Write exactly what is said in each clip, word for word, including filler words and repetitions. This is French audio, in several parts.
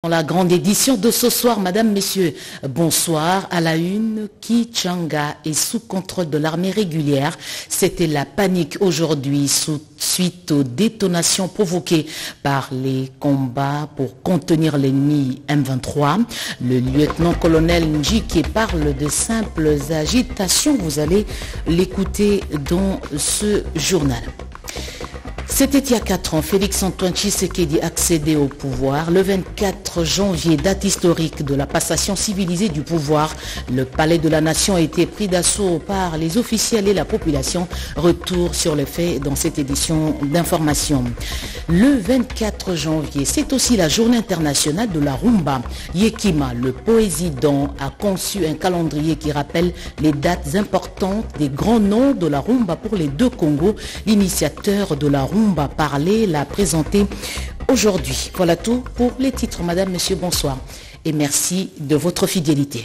La grande édition de ce soir, Madame, Messieurs, bonsoir. À la une, Kichanga est sous contrôle de l'armée régulière. C'était la panique aujourd'hui suite aux détonations provoquées par les combats pour contenir l'ennemi M vingt-trois. Le lieutenant-colonel Njike parle de simples agitations. Vous allez l'écouter dans ce journal. C'était il y a quatre ans, Félix-Antoine Tshisekedi accédait au pouvoir. Le vingt-quatre janvier, date historique de la passation civilisée du pouvoir, le palais de la nation a été pris d'assaut par les officiels et la population. Retour sur les faits dans cette édition d'information. Le vingt-quatre janvier, c'est aussi la journée internationale de la rumba. Yekima, le poésident, a conçu un calendrier qui rappelle les dates importantes des grands noms de la rumba pour les deux Congos. L'initiateur de la rumba va parler, la présenter aujourd'hui. Voilà tout pour les titres. Madame, Monsieur, bonsoir et merci de votre fidélité.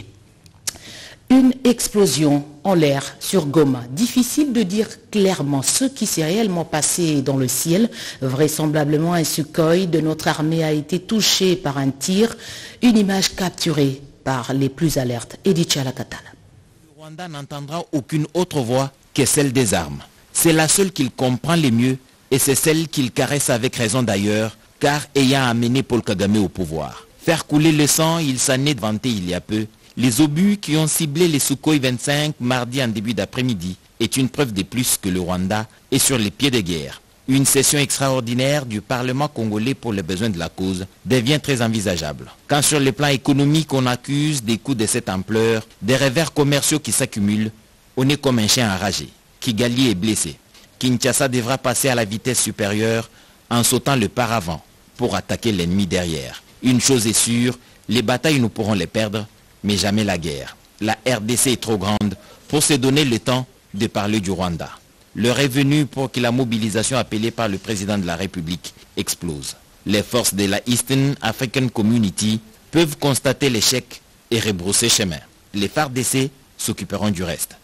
Une explosion en l'air sur Goma. Difficile de dire clairement ce qui s'est réellement passé dans le ciel. Vraisemblablement, un Sukhoi de notre armée a été touché par un tir. Une image capturée par les plus alertes. Edith Chalakatala. Le Rwanda n'entendra aucune autre voix que celle des armes. C'est la seule qu'il comprend le mieux. Et c'est celle qu'il caresse avec raison d'ailleurs, car ayant amené Paul Kagame au pouvoir. Faire couler le sang, il s'en est vanté il y a peu. Les obus qui ont ciblé les Sukhoi vingt-cinq mardi en début d'après-midi est une preuve de plus que le Rwanda est sur les pieds de guerre. Une session extraordinaire du Parlement congolais pour les besoins de la cause devient très envisageable. Quand sur le plan économique on accuse des coûts de cette ampleur, des revers commerciaux qui s'accumulent, on est comme un chien enragé. Kigali est blessé. Kinshasa devra passer à la vitesse supérieure en sautant le paravent pour attaquer l'ennemi derrière. Une chose est sûre, les batailles nous pourrons les perdre, mais jamais la guerre. La R D C est trop grande pour se donner le temps de parler du Rwanda. L'heure est venue pour que la mobilisation appelée par le président de la République explose. Les forces de la Eastern African Community peuvent constater l'échec et rebrousser chemin. Les F A R D C s'occuperont du reste.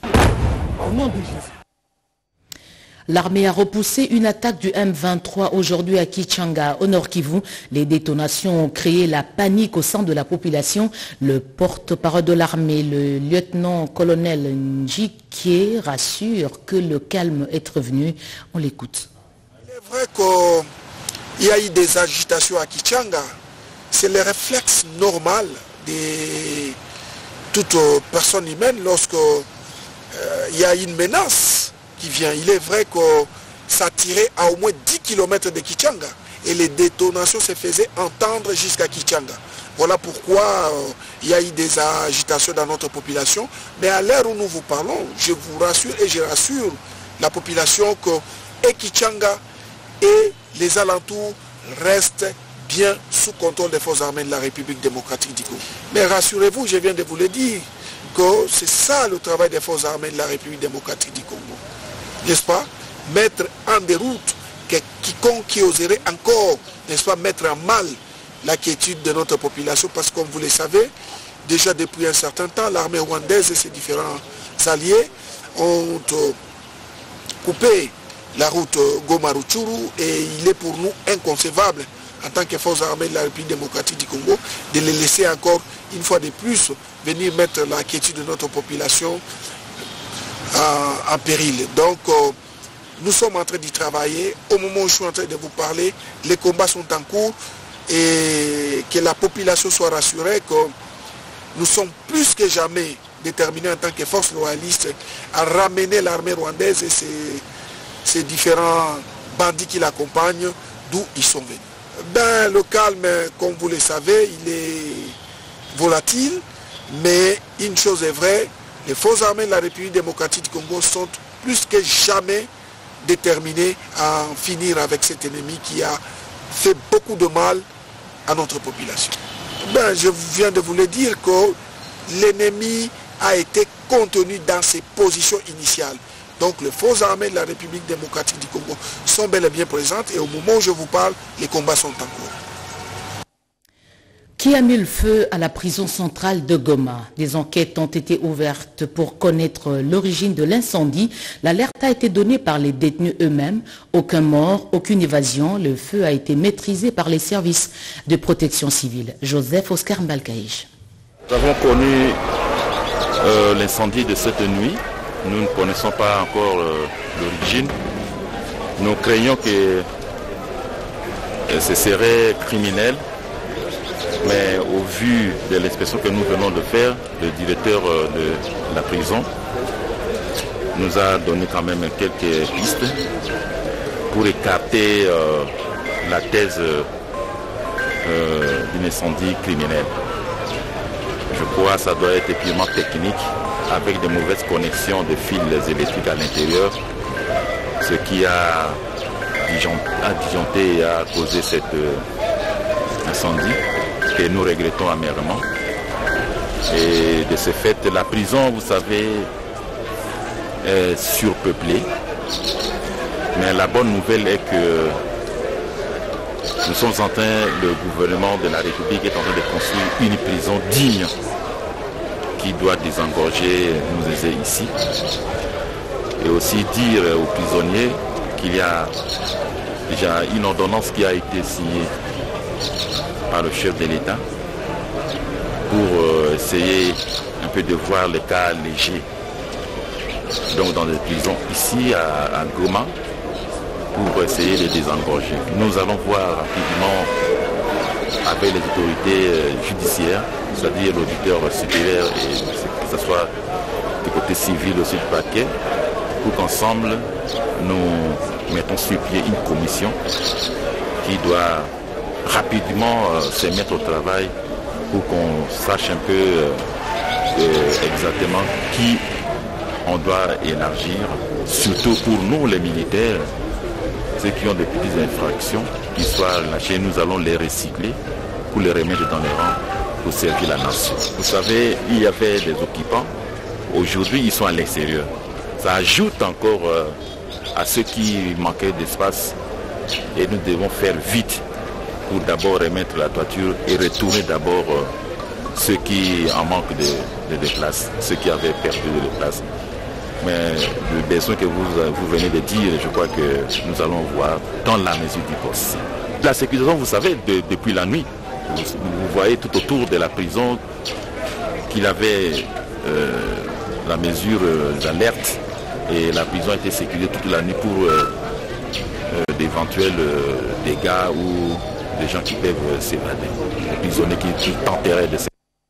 L'armée a repoussé une attaque du M vingt-trois aujourd'hui à Kichanga, au Nord Kivu. Les détonations ont créé la panique au sein de la population. Le porte-parole de l'armée, le lieutenant-colonel Njike, rassure que le calme est revenu. On l'écoute. Il est vrai qu'il y a eu des agitations à Kichanga. C'est le réflexe normal de toute personne humaine lorsqu'il euh, y a une menace qui vient. Il est vrai que ça tirait à au moins dix kilomètres de Kichanga et les détonations se faisaient entendre jusqu'à Kichanga. Voilà pourquoi euh, il y a eu des agitations dans notre population. Mais à l'heure où nous vous parlons, je vous rassure et je rassure la population que et Kichanga et les alentours restent bien sous contrôle des forces armées de la République démocratique du Congo. Mais rassurez-vous, je viens de vous le dire, que c'est ça le travail des forces armées de la République démocratique du Congo. N'est-ce pas, mettre en déroute que quiconque qui oserait encore, n'est-ce pas, mettre en mal la quiétude de notre population, parce que comme vous le savez, déjà depuis un certain temps, l'armée rwandaise et ses différents alliés ont coupé la route Goma-Rutshuru et il est pour nous inconcevable, en tant que forces armées de la République démocratique du Congo, de les laisser encore une fois de plus venir mettre la quiétude de notre population en péril. Donc euh, nous sommes en train d'y travailler. Au moment où je suis en train de vous parler, les combats sont en cours et que la population soit rassurée que nous sommes plus que jamais déterminés en tant que force loyaliste à ramener l'armée rwandaise et ses, ses différents bandits qui l'accompagnent d'où ils sont venus. Ben, le calme, comme vous le savez, il est volatile, mais une chose est vraie, les forces armées de la République démocratique du Congo sont plus que jamais déterminées à en finir avec cet ennemi qui a fait beaucoup de mal à notre population. Ben, je viens de vous le dire que l'ennemi a été contenu dans ses positions initiales. Donc les forces armées de la République démocratique du Congo sont bel et bien présentes et au moment où je vous parle, les combats sont en cours. Qui a mis le feu à la prison centrale de Goma? Des enquêtes ont été ouvertes pour connaître l'origine de l'incendie. L'alerte a été donnée par les détenus eux-mêmes. Aucun mort, aucune évasion. Le feu a été maîtrisé par les services de protection civile. Joseph Oscar Mbalkaïch. Nous avons connu euh, l'incendie de cette nuit. Nous ne connaissons pas encore euh, l'origine. Nous craignons que euh, ce serait criminel. Mais au vu de l'inspection que nous venons de faire, le directeur de la prison nous a donné quand même quelques pistes pour écarter euh, la thèse euh, d'un incendie criminel. Je crois que ça doit être purement technique, avec de mauvaises connexions de fils électriques à l'intérieur, ce qui a disjoncté et a causé cet euh, incendie que nous regrettons amèrement. Et de ce fait, la prison, vous savez, est surpeuplée. Mais la bonne nouvelle est que nous sommes en train, le gouvernement de la République est en train de construire une prison digne qui doit désengorger nous ici. Et aussi dire aux prisonniers qu'il y a déjà une ordonnance qui a été signée par le chef de l'État pour euh, essayer un peu de voir les cas légers donc dans les prisons ici à, à Goma pour essayer de désengorger. Nous allons voir rapidement avec les autorités euh, judiciaires, c'est-à-dire l'auditeur supérieur et que ce soit du côté civil aussi du parquet, pour qu'ensemble nous mettons sur pied une commission qui doit rapidement euh, se mettre au travail pour qu'on sache un peu euh, euh, exactement qui on doit élargir, surtout pour nous les militaires, ceux qui ont des petites infractions, qui soient lâchés, nous allons les recycler pour les remettre dans les rangs pour servir la nation. Vous savez, il y avait des occupants, aujourd'hui ils sont à l'extérieur. Ça ajoute encore euh, à ceux qui manquaient d'espace et nous devons faire vite pour d'abord remettre la toiture et retourner d'abord euh, ceux qui en manquent de, de, de place, ceux qui avaient perdu de place. Mais le besoin que vous, vous venez de dire, je crois que nous allons voir dans la mesure du possible. La sécurisation, vous savez, de, depuis la nuit, vous, vous voyez tout autour de la prison qu'il avait euh, la mesure euh, d'alerte et la prison a été sécurisée toute la nuit pour euh, euh, d'éventuels euh, dégâts ou des gens qui peuvent euh, s'évader, des prisonniers qui, qui tenteraient de s'évader.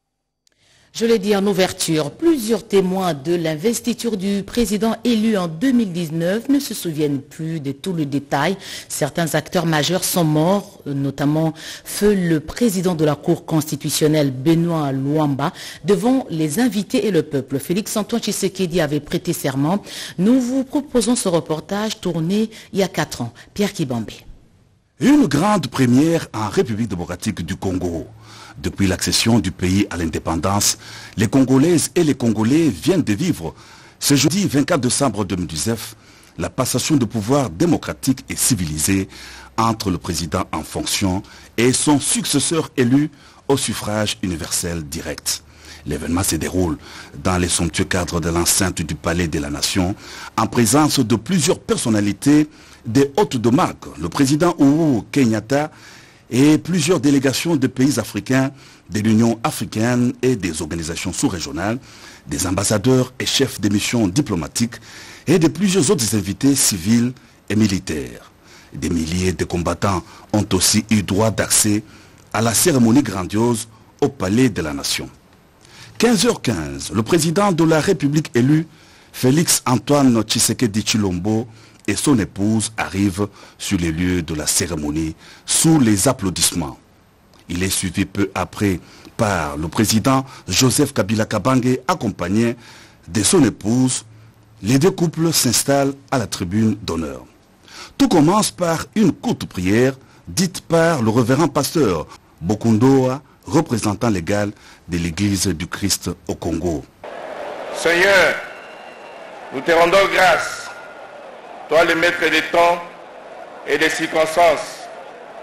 Je l'ai dit en ouverture, plusieurs témoins de l'investiture du président élu en deux mille dix-neuf ne se souviennent plus de tout le détail. Certains acteurs majeurs sont morts, notamment feu le président de la Cour constitutionnelle Benoît Luamba, devant les invités et le peuple. Félix-Antoine Tshisekedi avait prêté serment. Nous vous proposons ce reportage tourné il y a quatre ans. Pierre Kibambé. Une grande première en République démocratique du Congo. Depuis l'accession du pays à l'indépendance, les Congolaises et les Congolais viennent de vivre ce jeudi vingt-quatre décembre deux mille dix-neuf la passation de pouvoir démocratique et civilisé entre le président en fonction et son successeur élu au suffrage universel direct. L'événement se déroule dans les somptueux cadres de l'enceinte du Palais de la Nation en présence de plusieurs personnalités des hôtes de marque, le président Uhuru Kenyatta et plusieurs délégations de pays africains, de l'Union africaine et des organisations sous-régionales, des ambassadeurs et chefs de missions diplomatiques et de plusieurs autres invités civils et militaires. Des milliers de combattants ont aussi eu droit d'accès à la cérémonie grandiose au Palais de la Nation. quinze heures quinze, le président de la République élu, Félix-Antoine Tshisekedi Tshilombo, et son épouse arrivent sur les lieux de la cérémonie sous les applaudissements. Il est suivi peu après par le président Joseph Kabila Kabange accompagné de son épouse. Les deux couples s'installent à la tribune d'honneur. Tout commence par une courte prière dite par le révérend pasteur Bokundoa, représentant légal de l'Église du Christ au Congo. Seigneur, nous te rendons grâce, toi le maître des temps et des circonstances,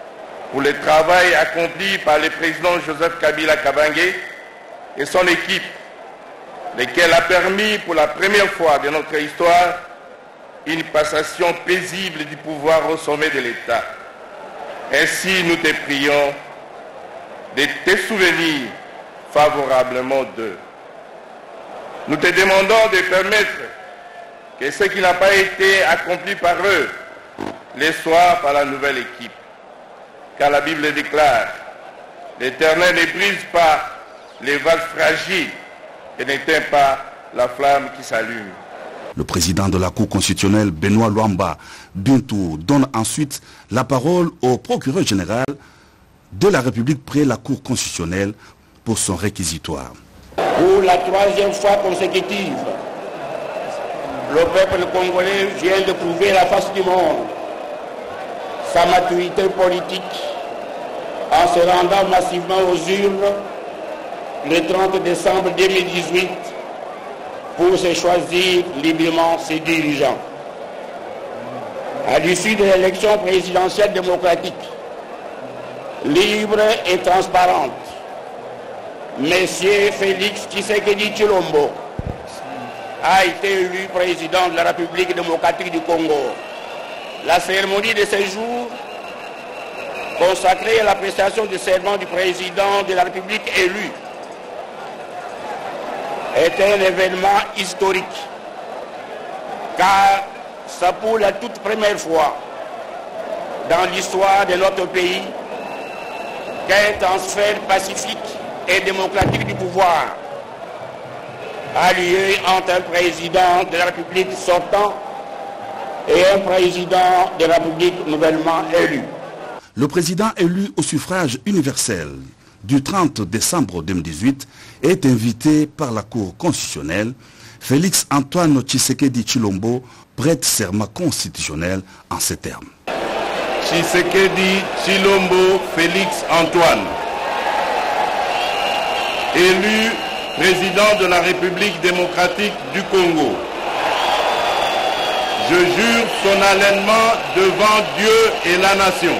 pour le travail accompli par le président Joseph Kabila Kabange et son équipe, lequel a permis pour la première fois de notre histoire une passation paisible du pouvoir au sommet de l'État. Ainsi, nous te prions de te souvenir favorablement d'eux. Nous te demandons de permettre que ce qui n'a pas été accompli par eux le soit par la nouvelle équipe. Car la Bible déclare, l'Éternel ne brise pas les vases fragiles et n'éteint pas la flamme qui s'allume. Le président de la Cour constitutionnelle, Benoît Luamba Bintou, donne ensuite la parole au procureur général de la République près la Cour constitutionnelle pour son réquisitoire. Pour la troisième fois consécutive, le peuple congolais vient de prouver la face du monde sa maturité politique en se rendant massivement aux urnes le trente décembre deux mille dix-huit pour se choisir librement ses dirigeants. À l'issue de l'élection présidentielle démocratique, libre et transparente, Monsieur Félix Tshisekedi Tshilombo a été élu président de la République démocratique du Congo. La cérémonie de ce jour, consacrée à la prestation du serment du président de la République élu, est un événement historique, car c'est pour la toute première fois dans l'histoire de notre pays qu'un transfert pacifique et démocratique du pouvoir a lieu entre un président de la République sortant et un président de la République nouvellement élu. Le président élu au suffrage universel du trente décembre deux mille dix-huit est invité par la Cour constitutionnelle. Félix Antoine Tshisekedi Tshilombo prête serment constitutionnel en ces termes. Tshisekedi Tshilombo Félix Antoine, élu président de la République démocratique du Congo. Je jure solennellement devant Dieu et la nation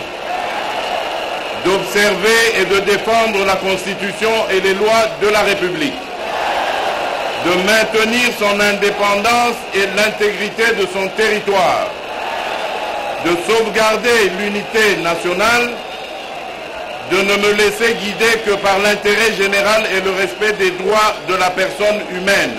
d'observer et de défendre la Constitution et les lois de la République, de maintenir son indépendance et l'intégrité de son territoire, de sauvegarder l'unité nationale, de ne me laisser guider que par l'intérêt général et le respect des droits de la personne humaine,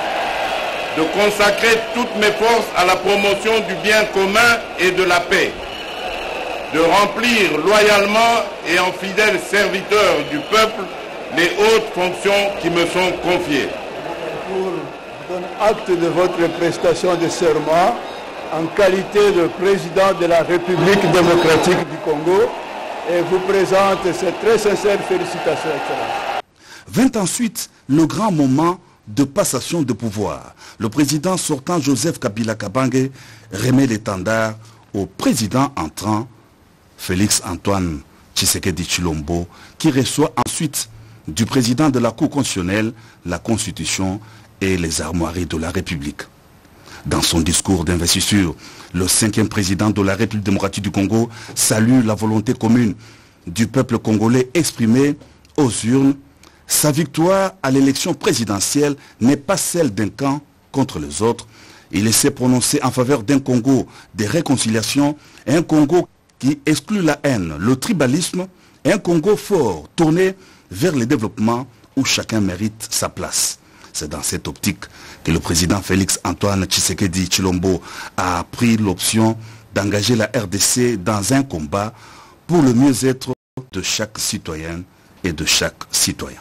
de consacrer toutes mes forces à la promotion du bien commun et de la paix, de remplir loyalement et en fidèle serviteur du peuple les hautes fonctions qui me sont confiées. Pour donner acte de votre prestation de serment en qualité de président de la République démocratique du Congo et vous présente ces très sincères félicitations, Excellence. Vint ensuite le grand moment de passation de pouvoir. Le président sortant Joseph Kabila Kabange remet l'étendard au président entrant Félix Antoine Tshisekedi Tshilombo, qui reçoit ensuite du président de la Cour constitutionnelle la Constitution et les armoiries de la République. Dans son discours d'investiture, le cinquième président de la République démocratique du Congo salue la volonté commune du peuple congolais exprimée aux urnes. Sa victoire à l'élection présidentielle n'est pas celle d'un camp contre les autres. Il s'est prononcé en faveur d'un Congo de réconciliation, un Congo qui exclut la haine, le tribalisme, un Congo fort tourné vers le développement où chacun mérite sa place. C'est dans cette optique que le président Félix Antoine Tshisekedi Tshilombo a pris l'option d'engager la R D C dans un combat pour le mieux-être de chaque citoyenne et de chaque citoyen.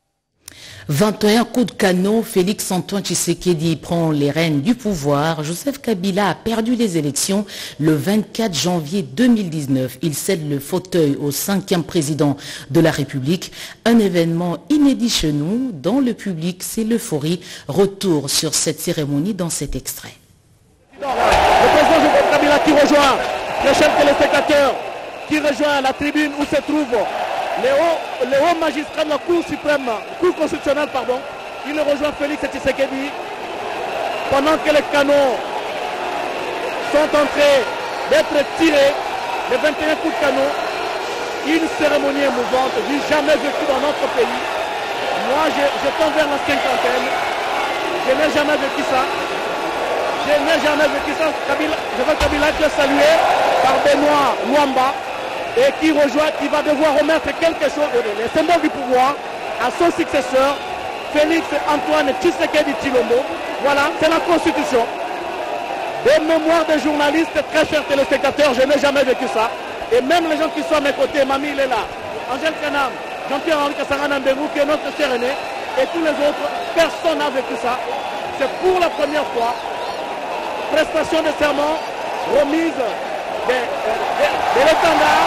vingt et un coups de canon, Félix Antoine Tshisekedi prend les rênes du pouvoir. Joseph Kabila a perdu les élections le vingt-quatre janvier deux mille dix-neuf. Il cède le fauteuil au cinquième président de la République. Un événement inédit chez nous. Dans le public, c'est l'euphorie. Retour sur cette cérémonie dans cet extrait. Le président Joseph Kabila qui rejoint les chers téléspectateurs, qui rejoint la tribune où se trouve les hauts, les hauts magistrats de la Cour suprême, Cour constitutionnelle, pardon. Il rejoint Félix Tshisekedi pendant que les canons sont en train d'être tirés, les vingt et un coups de canon. une cérémonie émouvante, du jamais vécu dans notre pays. Moi, je, je tends vers la cinquantaine. Je n'ai jamais vécu ça. Je n'ai jamais vécu ça. Kabila, je veux Kabila être salué par Benoît Luamba et qui rejoint, qui va devoir remettre quelque chose, les symboles du pouvoir, à son successeur, Félix Antoine Tshisekedi Tshilombo. Voilà, c'est la Constitution. Des mémoires des journalistes, très chers téléspectateurs, je n'ai jamais vécu ça. Et même les gens qui sont à mes côtés, Mamie, il est là. Angèle Kanam, Jean-Pierre-Henri Kassarana Mbengou, qui est notre cher aîné, et tous les autres, personne n'a vécu ça. C'est pour la première fois. Prestation de serment, remise de, de, de, de l'étendard,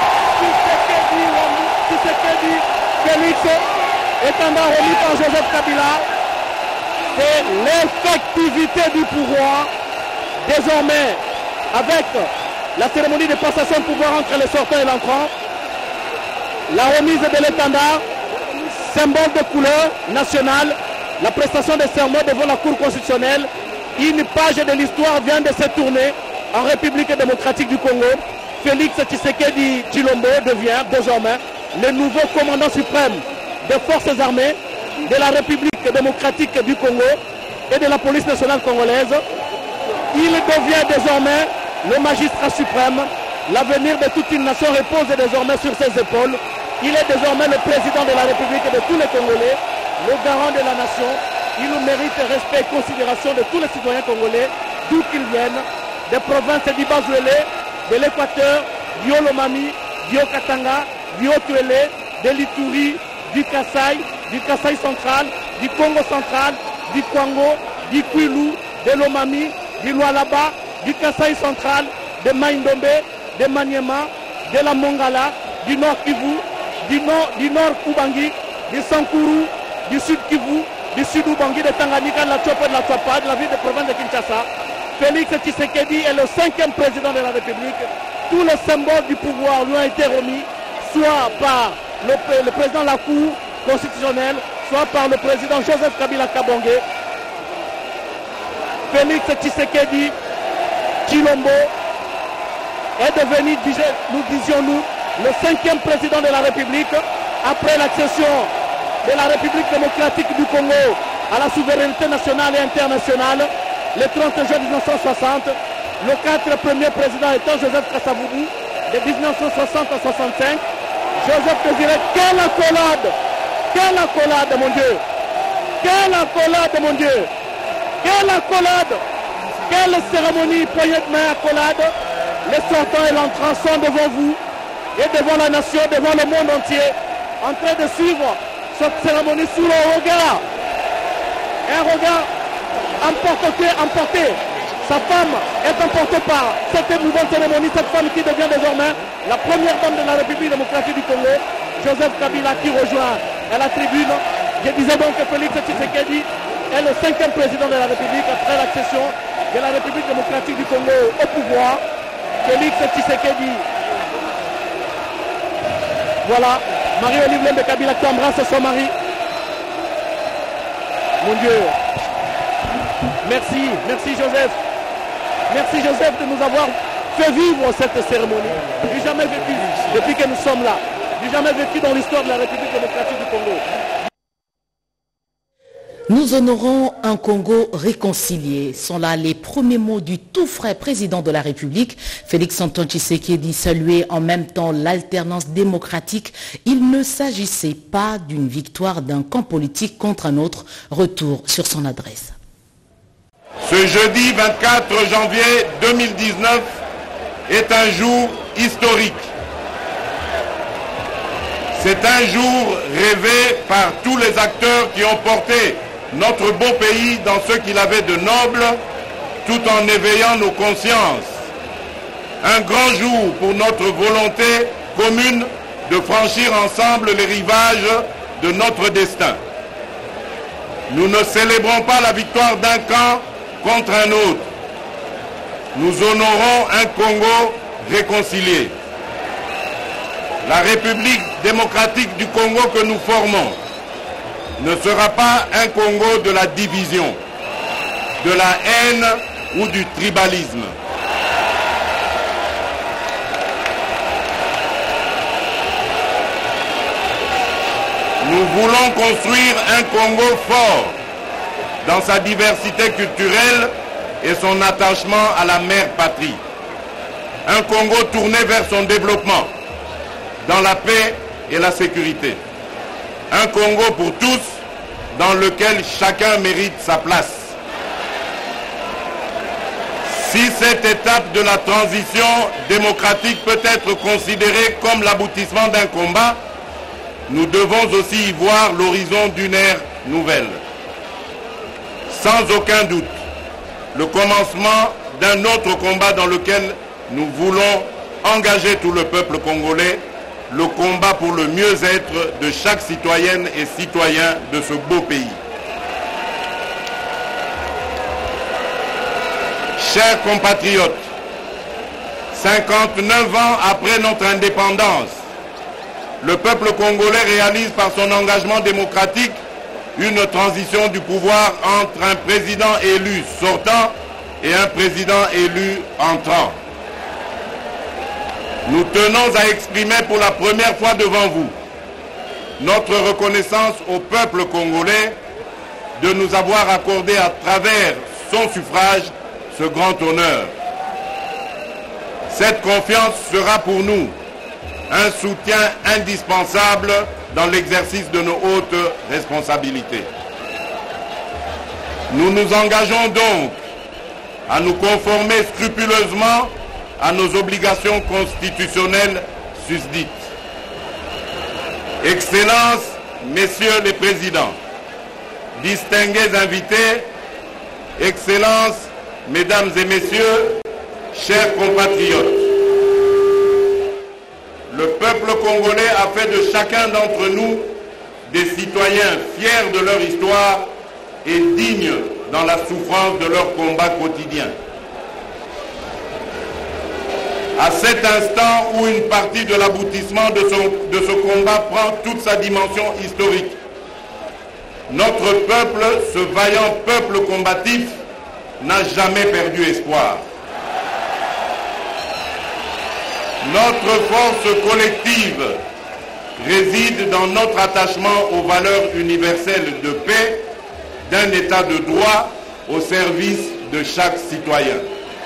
Tshisekedi Félix, étendard remis par Joseph Kabila. C'est l'effectivité du pouvoir. Désormais, avec la cérémonie de passation de pouvoir entre les sortants et l'entrant, la remise de l'étendard, symbole de couleur nationale, la prestation de serment devant la Cour constitutionnelle, une page de l'histoire vient de se tourner en République démocratique du Congo. Félix Tshisekedi Tshilombo devient désormais le nouveau commandant suprême des forces armées de la République démocratique du Congo et de la police nationale congolaise. Il devient désormais le magistrat suprême. L'avenir de toute une nation repose désormais sur ses épaules. Il est désormais le président de la République et de tous les Congolais, le garant de la nation. Il mérite respect et considération de tous les citoyens congolais, d'où qu'ils viennent, des provinces du Bas-Ouélé, de l'Équateur, du Haut-Lomami, du Haut-Katanga, du Haut-Tuélé, de l'Ituri, du Kasaï, du Kasaï central, du Congo central, du Kwango, du Kwilu, de l'Omami, du Lualaba, du Kasaï central, de Maïndombe, de Maniema, de la Mongala, du Nord Kivu, du Nord, du Nord Ubangi, du Sankuru, du Sud Kivu, du Sud Ubangi, de Tanganyika, de la Tchopo, de la Tchapa, de la ville de province de Kinshasa. Félix Tshisekedi est le cinquième président de la République. Tous les symboles du pouvoir lui ont été remis, soit par le, le président de la Cour constitutionnelle, soit par le président Joseph Kabila Kabongé. Félix Tshisekedi Tshilombo est devenu, nous disions-nous, le cinquième président de la République après l'accession de la République démocratique du Congo à la souveraineté nationale et internationale le trente juin mille neuf cent soixante. Le quatre premier président étant Joseph Kasavubu de mille neuf cent soixante à soixante-cinq. Joseph Désiré, quelle accolade! Quelle accolade, mon Dieu! Quelle accolade, mon Dieu! Quelle accolade! Quelle cérémonie, poignée de main, accolade! Les sortants et l'entrant sont devant vous et devant la nation, devant le monde entier, en train de suivre cette cérémonie sous le regard. Un regard emporté, emporté. Sa femme est emportée par cette émouvante cérémonie, cette femme qui devient désormais la première dame de la République démocratique du Congo, Joseph Kabila, qui rejoint à la tribune. Je disais donc que Félix Tshisekedi est le cinquième président de la République après l'accession de la République démocratique du Congo au pouvoir. Félix Tshisekedi. Voilà, Marie-Olive Lembe Kabila qui embrasse son mari. Mon Dieu. Merci, merci Joseph. Merci Joseph de nous avoir fait vivre cette cérémonie. Du jamais vécu, depuis que nous sommes là. Du jamais vécu dans l'histoire de la République démocratique du Congo. Nous honorons un Congo réconcilié. Sont là les premiers mots du tout frais président de la République, Félix Antoine Tshisekedi, saluait en même temps l'alternance démocratique. Il ne s'agissait pas d'une victoire d'un camp politique contre un autre. Retour sur son adresse. Ce jeudi vingt-quatre janvier deux mille dix-neuf est un jour historique. C'est un jour rêvé par tous les acteurs qui ont porté notre beau pays dans ce qu'il avait de noble, tout en éveillant nos consciences. Un grand jour pour notre volonté commune de franchir ensemble les rivages de notre destin. Nous ne célébrons pas la victoire d'un camp contre un autre. Nous honorons un Congo réconcilié. La République démocratique du Congo que nous formons ne sera pas un Congo de la division, de la haine ou du tribalisme. Nous voulons construire un Congo fort dans sa diversité culturelle et son attachement à la mère patrie. Un Congo tourné vers son développement, dans la paix et la sécurité. Un Congo pour tous, dans lequel chacun mérite sa place. Si cette étape de la transition démocratique peut être considérée comme l'aboutissement d'un combat, nous devons aussi y voir l'horizon d'une ère nouvelle. Sans aucun doute, le commencement d'un autre combat dans lequel nous voulons engager tout le peuple congolais, le combat pour le mieux-être de chaque citoyenne et citoyen de ce beau pays. Chers compatriotes, cinquante-neuf ans après notre indépendance, le peuple congolais réalise par son engagement démocratique une transition du pouvoir entre un président élu sortant et un président élu entrant. Nous tenons à exprimer pour la première fois devant vous notre reconnaissance au peuple congolais de nous avoir accordé à travers son suffrage ce grand honneur. Cette confiance sera pour nous un soutien indispensable dans l'exercice de nos hautes responsabilités. Nous nous engageons donc à nous conformer scrupuleusement à nos obligations constitutionnelles susdites. Excellences, Messieurs les Présidents, distingués invités, Excellences, Mesdames et Messieurs, chers compatriotes, le peuple congolais a fait de chacun d'entre nous des citoyens fiers de leur histoire et dignes dans la souffrance de leur combat quotidien. À cet instant où une partie de l'aboutissement de, de ce combat prend toute sa dimension historique, notre peuple, ce vaillant peuple combatif, n'a jamais perdu espoir. Notre force collective réside dans notre attachement aux valeurs universelles de paix, d'un état de droit au service de chaque citoyen.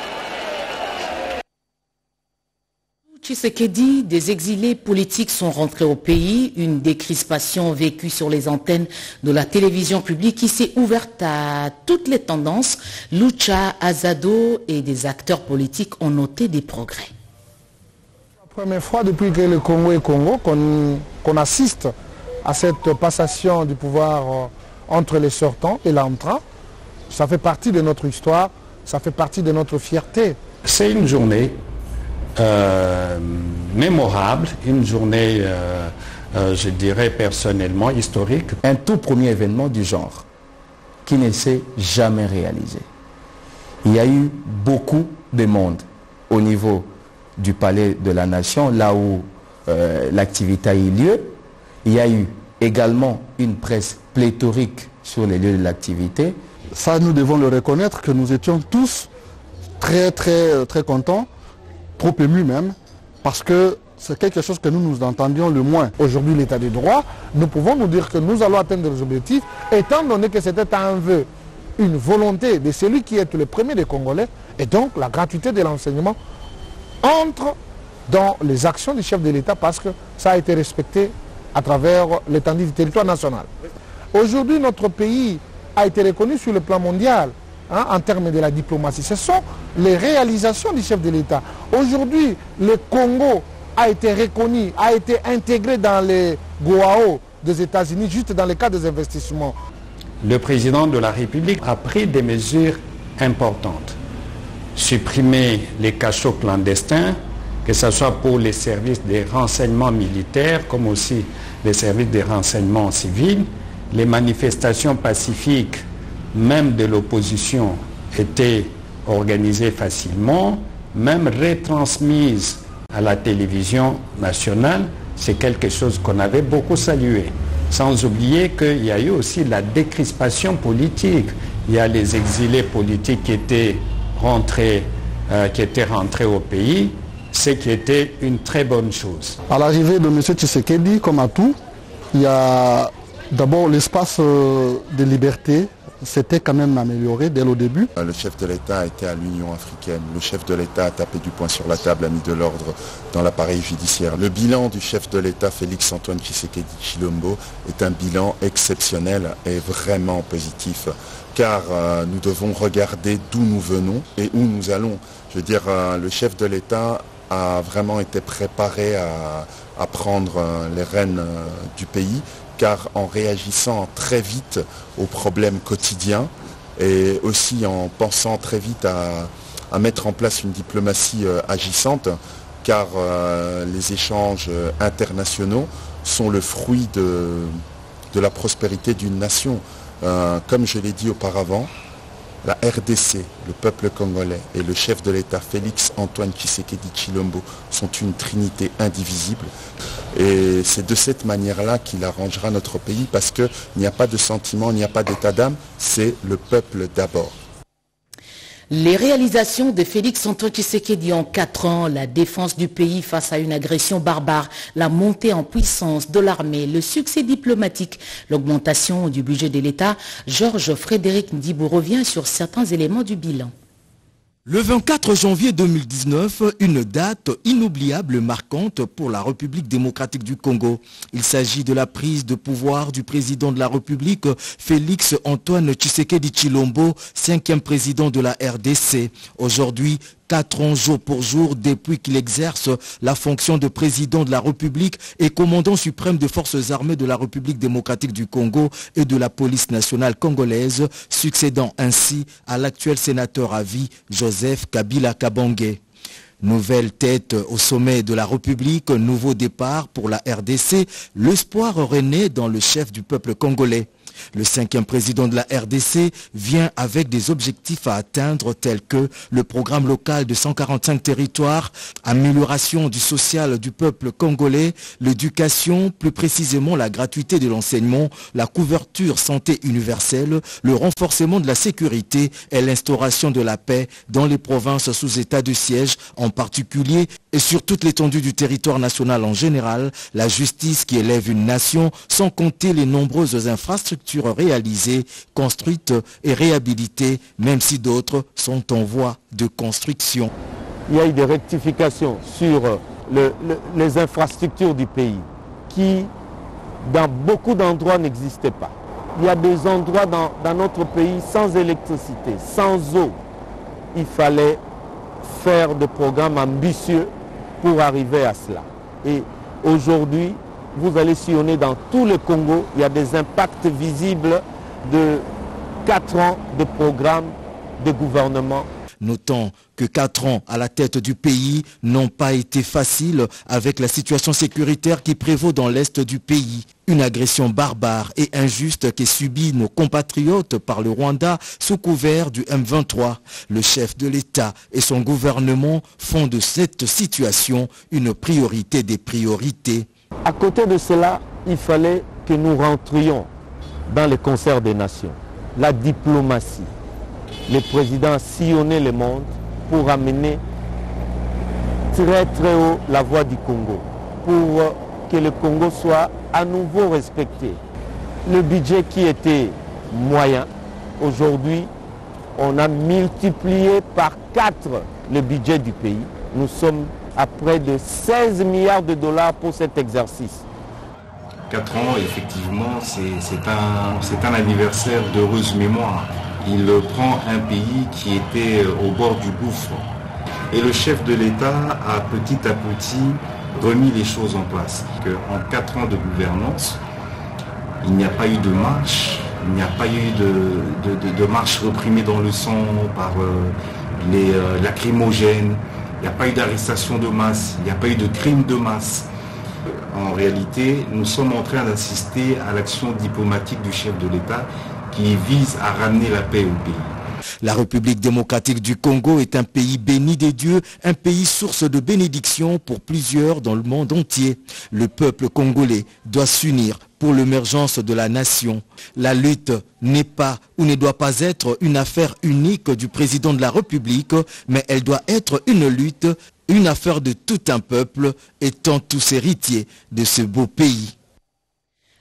Tshisekedi, des exilés politiques sont rentrés au pays, une décrispation vécue sur les antennes de la télévision publique qui s'est ouverte à toutes les tendances. Lucha Azado et des acteurs politiques ont noté des progrès. La première fois depuis que le Congo est Congo qu'on qu'on assiste à cette passation du pouvoir entre les sortants et l'entrant. Ça fait partie de notre histoire, ça fait partie de notre fierté. C'est une journée euh, mémorable, une journée, euh, euh, je dirais personnellement, historique. Un tout premier événement du genre qui ne s'est jamais réalisé. Il y a eu beaucoup de monde au niveau du palais de la nation, là où euh, l'activité a eu lieu. Il y a eu également une presse pléthorique sur les lieux de l'activité. Ça, nous devons le reconnaître que nous étions tous très très très contents, trop émus même, parce que c'est quelque chose que nous nous entendions le moins. Aujourd'hui, l'état de droit, nous pouvons nous dire que nous allons atteindre les objectifs, étant donné que c'était un vœu, une volonté de celui qui est le premier des Congolais, et donc la gratuité de l'enseignement entre dans les actions du chef de l'État parce que ça a été respecté à travers l'étendue du territoire national. Aujourd'hui, notre pays a été reconnu sur le plan mondial hein, en termes de la diplomatie. Ce sont les réalisations du chef de l'État. Aujourd'hui, le Congo a été reconnu, a été intégré dans les G O A O des États-Unis, juste dans le cadre des investissements. Le président de la République a pris des mesures importantes. Supprimer les cachots clandestins, que ce soit pour les services des renseignements militaires, comme aussi les services des renseignements civils. Les manifestations pacifiques, même de l'opposition, étaient organisées facilement, même retransmises à la télévision nationale. C'est quelque chose qu'on avait beaucoup salué. Sans oublier qu'il y a eu aussi la décrispation politique. Il y a les exilés politiques qui étaient rentrés, euh, qui étaient rentrés au pays, ce qui était une très bonne chose. À l'arrivée de M. Tshisekedi, comme à tout, Il y a d'abord l'espace euh, de liberté. C'était quand même amélioré dès le début. Le chef de l'État a été à l'Union africaine. Le chef de l'État a tapé du poing sur la table, a mis de l'ordre dans l'appareil judiciaire. Le bilan du chef de l'État, Félix Antoine Tshisekedi Tshilombo, est un bilan exceptionnel et vraiment positif. Car euh, nous devons regarder d'où nous venons et où nous allons. Je veux dire, euh, le chef de l'État a vraiment été préparé à, à prendre euh, les rênes euh, du pays, car en réagissant très vite aux problèmes quotidiens et aussi en pensant très vite à, à mettre en place une diplomatie euh, agissante, car euh, les échanges internationaux sont le fruit de, de la prospérité d'une nation. Euh, comme je l'ai dit auparavant, la R D C, le peuple congolais et le chef de l'État Félix Antoine Tshisekedi Tshilombo sont une trinité indivisible. Et c'est de cette manière-là qu'il arrangera notre pays, parce qu'il n'y a pas de sentiment, il n'y a pas d'état d'âme, c'est le peuple d'abord. Les réalisations de Félix Antoine Tshisekedi en quatre ans, la défense du pays face à une agression barbare, la montée en puissance de l'armée, le succès diplomatique, l'augmentation du budget de l'État, Georges Frédéric Ndibou revient sur certains éléments du bilan. Le vingt-quatre janvier deux mille dix-neuf, une date inoubliable marquante pour la République démocratique du Congo. Il s'agit de la prise de pouvoir du président de la République, Félix Antoine Tshisekedi Tshilombo, cinquième président de la R D C. Aujourd'hui, quatre ans jour pour jour depuis qu'il exerce la fonction de président de la République et commandant suprême des forces armées de la République démocratique du Congo et de la police nationale congolaise, succédant ainsi à l'actuel sénateur à vie Joseph Kabila Kabange. Nouvelle tête au sommet de la République, nouveau départ pour la R D C, l'espoir renaît dans le chef du peuple congolais. Le cinquième président de la R D C vient avec des objectifs à atteindre tels que le programme local de cent quarante-cinq territoires, amélioration du social du peuple congolais, l'éducation, plus précisément la gratuité de l'enseignement, la couverture santé universelle, le renforcement de la sécurité et l'instauration de la paix dans les provinces sous état de siège en particulier et sur toute l'étendue du territoire national en général, la justice qui élève une nation sans compter les nombreuses infrastructures réalisées, construites et réhabilitées, même si d'autres sont en voie de construction. Il y a eu des rectifications sur le, le, les infrastructures du pays qui, dans beaucoup d'endroits, n'existaient pas. Il y a des endroits dans, dans notre pays sans électricité, sans eau. Il fallait faire des programmes ambitieux pour arriver à cela. Et aujourd'hui, vous allez sillonner dans tout le Congo, il y a des impacts visibles de quatre ans de programmes de gouvernement. Notons que quatre ans à la tête du pays n'ont pas été faciles avec la situation sécuritaire qui prévaut dans l'est du pays. Une agression barbare et injuste qui subit nos compatriotes par le Rwanda sous couvert du M vingt-trois. Le chef de l'État et son gouvernement font de cette situation une priorité des priorités. À côté de cela, il fallait que nous rentrions dans le concert des nations, la diplomatie. Le président a sillonné le monde pour amener très très haut la voix du Congo, pour que le Congo soit à nouveau respecté. Le budget qui était moyen, aujourd'hui, on a multiplié par quatre le budget du pays. Nous sommes à près de seize milliards de dollars pour cet exercice. quatre ans, effectivement, c'est un, un anniversaire d'heureuse mémoire. Il prend un pays qui était au bord du gouffre. Et le chef de l'État a petit à petit remis les choses en place. En quatre ans de gouvernance, il n'y a pas eu de marche, il n'y a pas eu de, de, de, de marche reprimée dans le sang par euh, les euh, lacrymogènes. Il n'y a pas eu d'arrestation de masse, il n'y a pas eu de crime de masse. En réalité, nous sommes en train d'assister à l'action diplomatique du chef de l'État qui vise à ramener la paix au pays. La République démocratique du Congo est un pays béni des dieux, un pays source de bénédiction pour plusieurs dans le monde entier. Le peuple congolais doit s'unir pour l'émergence de la nation. La lutte n'est pas ou ne doit pas être une affaire unique du président de la République, mais elle doit être une lutte, une affaire de tout un peuple, étant tous héritiers de ce beau pays.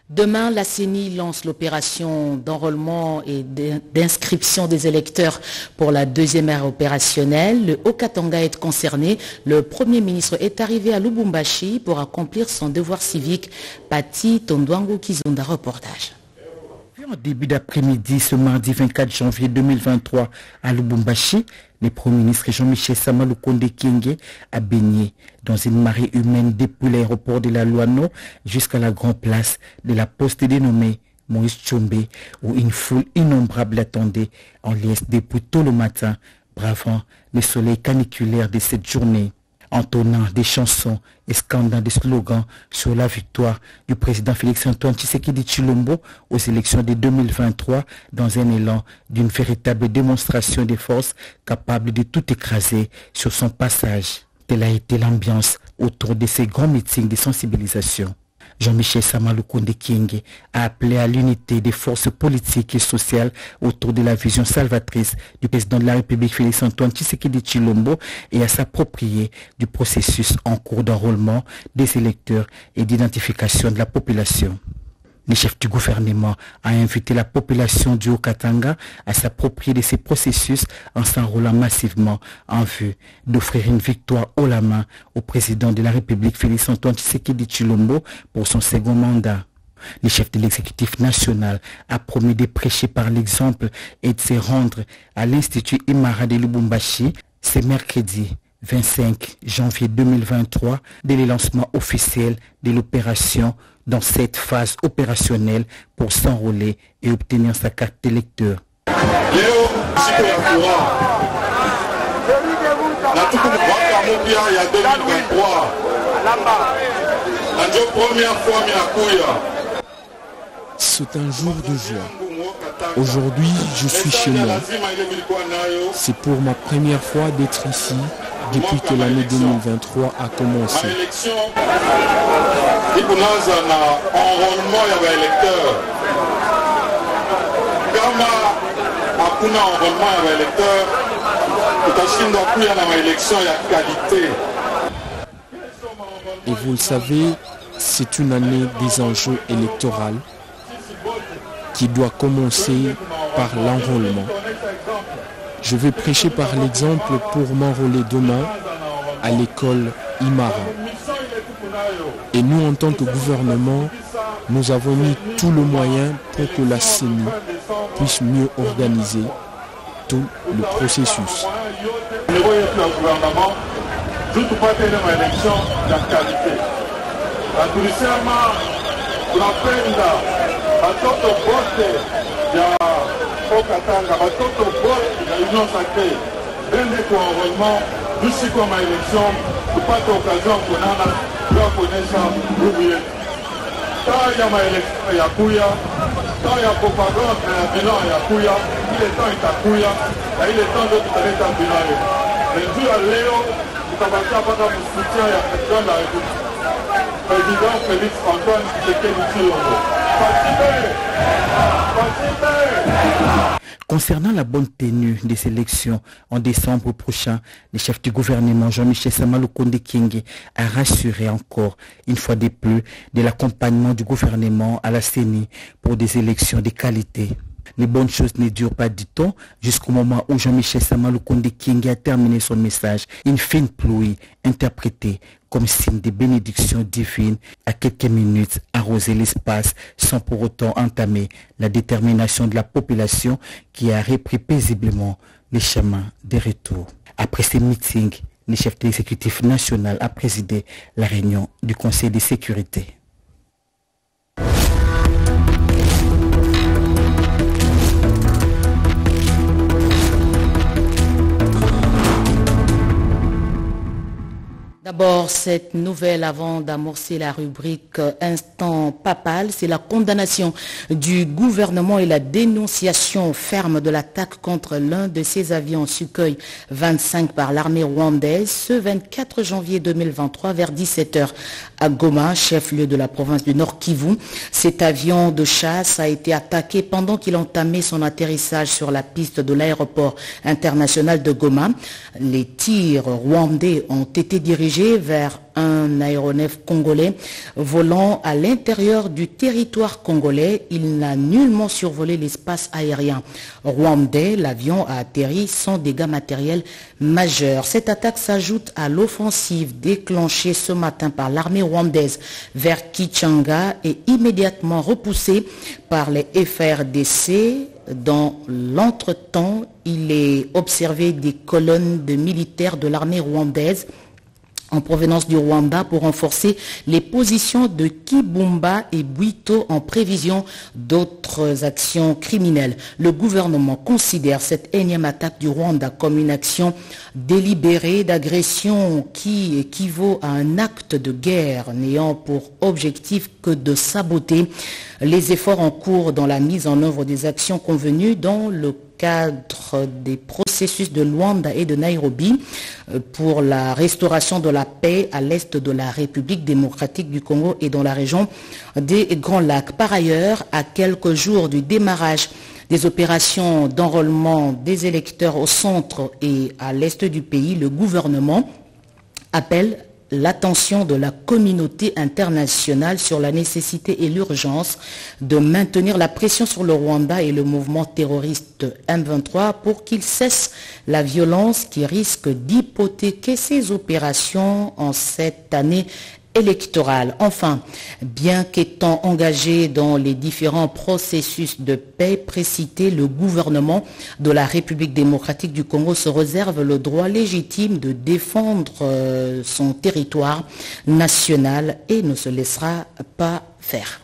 Demain, la C E N I lance l'opération d'enrôlement et d'inscription des électeurs pour la deuxième ère opérationnelle. Le Haut-Katanga est concerné. Le Premier ministre est arrivé à Lubumbashi pour accomplir son devoir civique. Pati Tondwango Kizonda, reportage. En début d'après-midi, ce mardi vingt-quatre janvier deux mille vingt-trois, à Lubumbashi, le Premier ministre Jean-Michel Sama Lukonde Kyenge a baigné dans une marée humaine depuis l'aéroport de la Luano jusqu'à la grande place de la poste dénommée Moïse Tchombe, où une foule innombrable l'attendait en liesse depuis tôt le matin, bravant le soleil caniculaire de cette journée, entonnant des chansons et scandant des slogans sur la victoire du président Félix-Antoine Tshisekedi Tshilombo aux élections de deux mille vingt-trois dans un élan d'une véritable démonstration des forces capables de tout écraser sur son passage. Telle a été l'ambiance autour de ces grands meetings de sensibilisation. Jean-Michel Sama Lukonde Kyenge a appelé à l'unité des forces politiques et sociales autour de la vision salvatrice du président de la République Félix-Antoine Tshisekedi Tshilombo et à s'approprier du processus en cours d'enrôlement des électeurs et d'identification de la population. Le chef du gouvernement a invité la population du Haut-Katanga à s'approprier de ces processus en s'enrôlant massivement en vue d'offrir une victoire haut la main au président de la République Félix-Antoine Tshisekedi Tshilombo pour son second mandat. Le chef de l'exécutif national a promis de prêcher par l'exemple et de se rendre à l'Institut Imara de Lubumbashi ce mercredi vingt-cinq janvier deux mille vingt-trois, dès le lancement officiel de l'opération dans cette phase opérationnelle pour s'enrôler et obtenir sa carte d'électeur. C'est un jour de joie. Aujourd'hui, je suis chez moi. C'est pour ma première fois d'être ici depuis que l'année deux mille vingt-trois a commencé. Et vous le savez, c'est une année des enjeux électoraux qui doit commencer par l'enrôlement. Je vais prêcher par l'exemple pour m'enrôler demain à l'école Imara. Et nous, en tant que gouvernement, nous avons mis tout le moyen pour que la C E N I puisse mieux organiser tout le processus. Okatanga batoto bote ya Union Sacrée bende kwa enrôlement jusqu'à ma élection tupate occasion kunana ya kuonesha nguvu yetu. Taa ya ma élection ya kuya, taa ya propagande ya bilan ya kuya, ile temps itakuya na ile temps ndio tutaleta bilan yetu. Ndio ya leo tutabakia mpaka msutia ya président de la République, président Félix Antoine Tshisekedi Tshilombo. Participez, participez. Concernant la bonne tenue des élections en décembre prochain, le chef du gouvernement Jean-Michel Sama Lukonde Kyenge a rassuré encore une fois de plus de l'accompagnement du gouvernement à la C E N I pour des élections de qualité. Les bonnes choses ne durent pas, dit-on, jusqu'au moment où Jean-Michel Sama Lukonde Kyenge a terminé son message. Une fine pluie interprétée comme signe de bénédiction divine à quelques minutes arroser l'espace sans pour autant entamer la détermination de la population qui a repris paisiblement les chemins de retour. Après ces meetings, le chef de l'exécutif national a présidé la réunion du Conseil de sécurité. D'abord, cette nouvelle avant d'amorcer la rubrique Instant papal, c'est la condamnation du gouvernement et la dénonciation ferme de l'attaque contre l'un de ses avions Sukhoi vingt-cinq par l'armée rwandaise ce vingt-quatre janvier deux mille vingt-trois vers dix-sept heures à Goma, chef-lieu de la province du Nord Kivu. Cet avion de chasse a été attaqué pendant qu'il entamait son atterrissage sur la piste de l'aéroport international de Goma. Les tirs rwandais ont été dirigés visé vers un aéronef congolais volant à l'intérieur du territoire congolais. Il n'a nullement survolé l'espace aérien rwandais. L'avion a atterri sans dégâts matériels majeurs. Cette attaque s'ajoute à l'offensive déclenchée ce matin par l'armée rwandaise vers Kichanga et immédiatement repoussée par les F R D C. Dans l'entretemps, il est observé des colonnes de militaires de l'armée rwandaise en provenance du Rwanda pour renforcer les positions de Kibumba et Bwito en prévision d'autres actions criminelles. Le gouvernement considère cette énième attaque du Rwanda comme une action délibérée d'agression qui équivaut à un acte de guerre n'ayant pour objectif que de saboter les efforts en cours dans la mise en œuvre des actions convenues dans le cadre des processus de Luanda et de Nairobi pour la restauration de la paix à l'est de la République démocratique du Congo et dans la région des Grands Lacs. Par ailleurs, à quelques jours du démarrage des opérations d'enrôlement des électeurs au centre et à l'est du pays, le gouvernement appelle l'attention de la communauté internationale sur la nécessité et l'urgence de maintenir la pression sur le Rwanda et le mouvement terroriste M vingt-trois pour qu'ils cessent la violence qui risque d'hypothéquer ces opérations en cette année électorale. Enfin, bien qu'étant engagé dans les différents processus de paix précités, le gouvernement de la République démocratique du Congo se réserve le droit légitime de défendre euh, son territoire national et ne se laissera pas faire.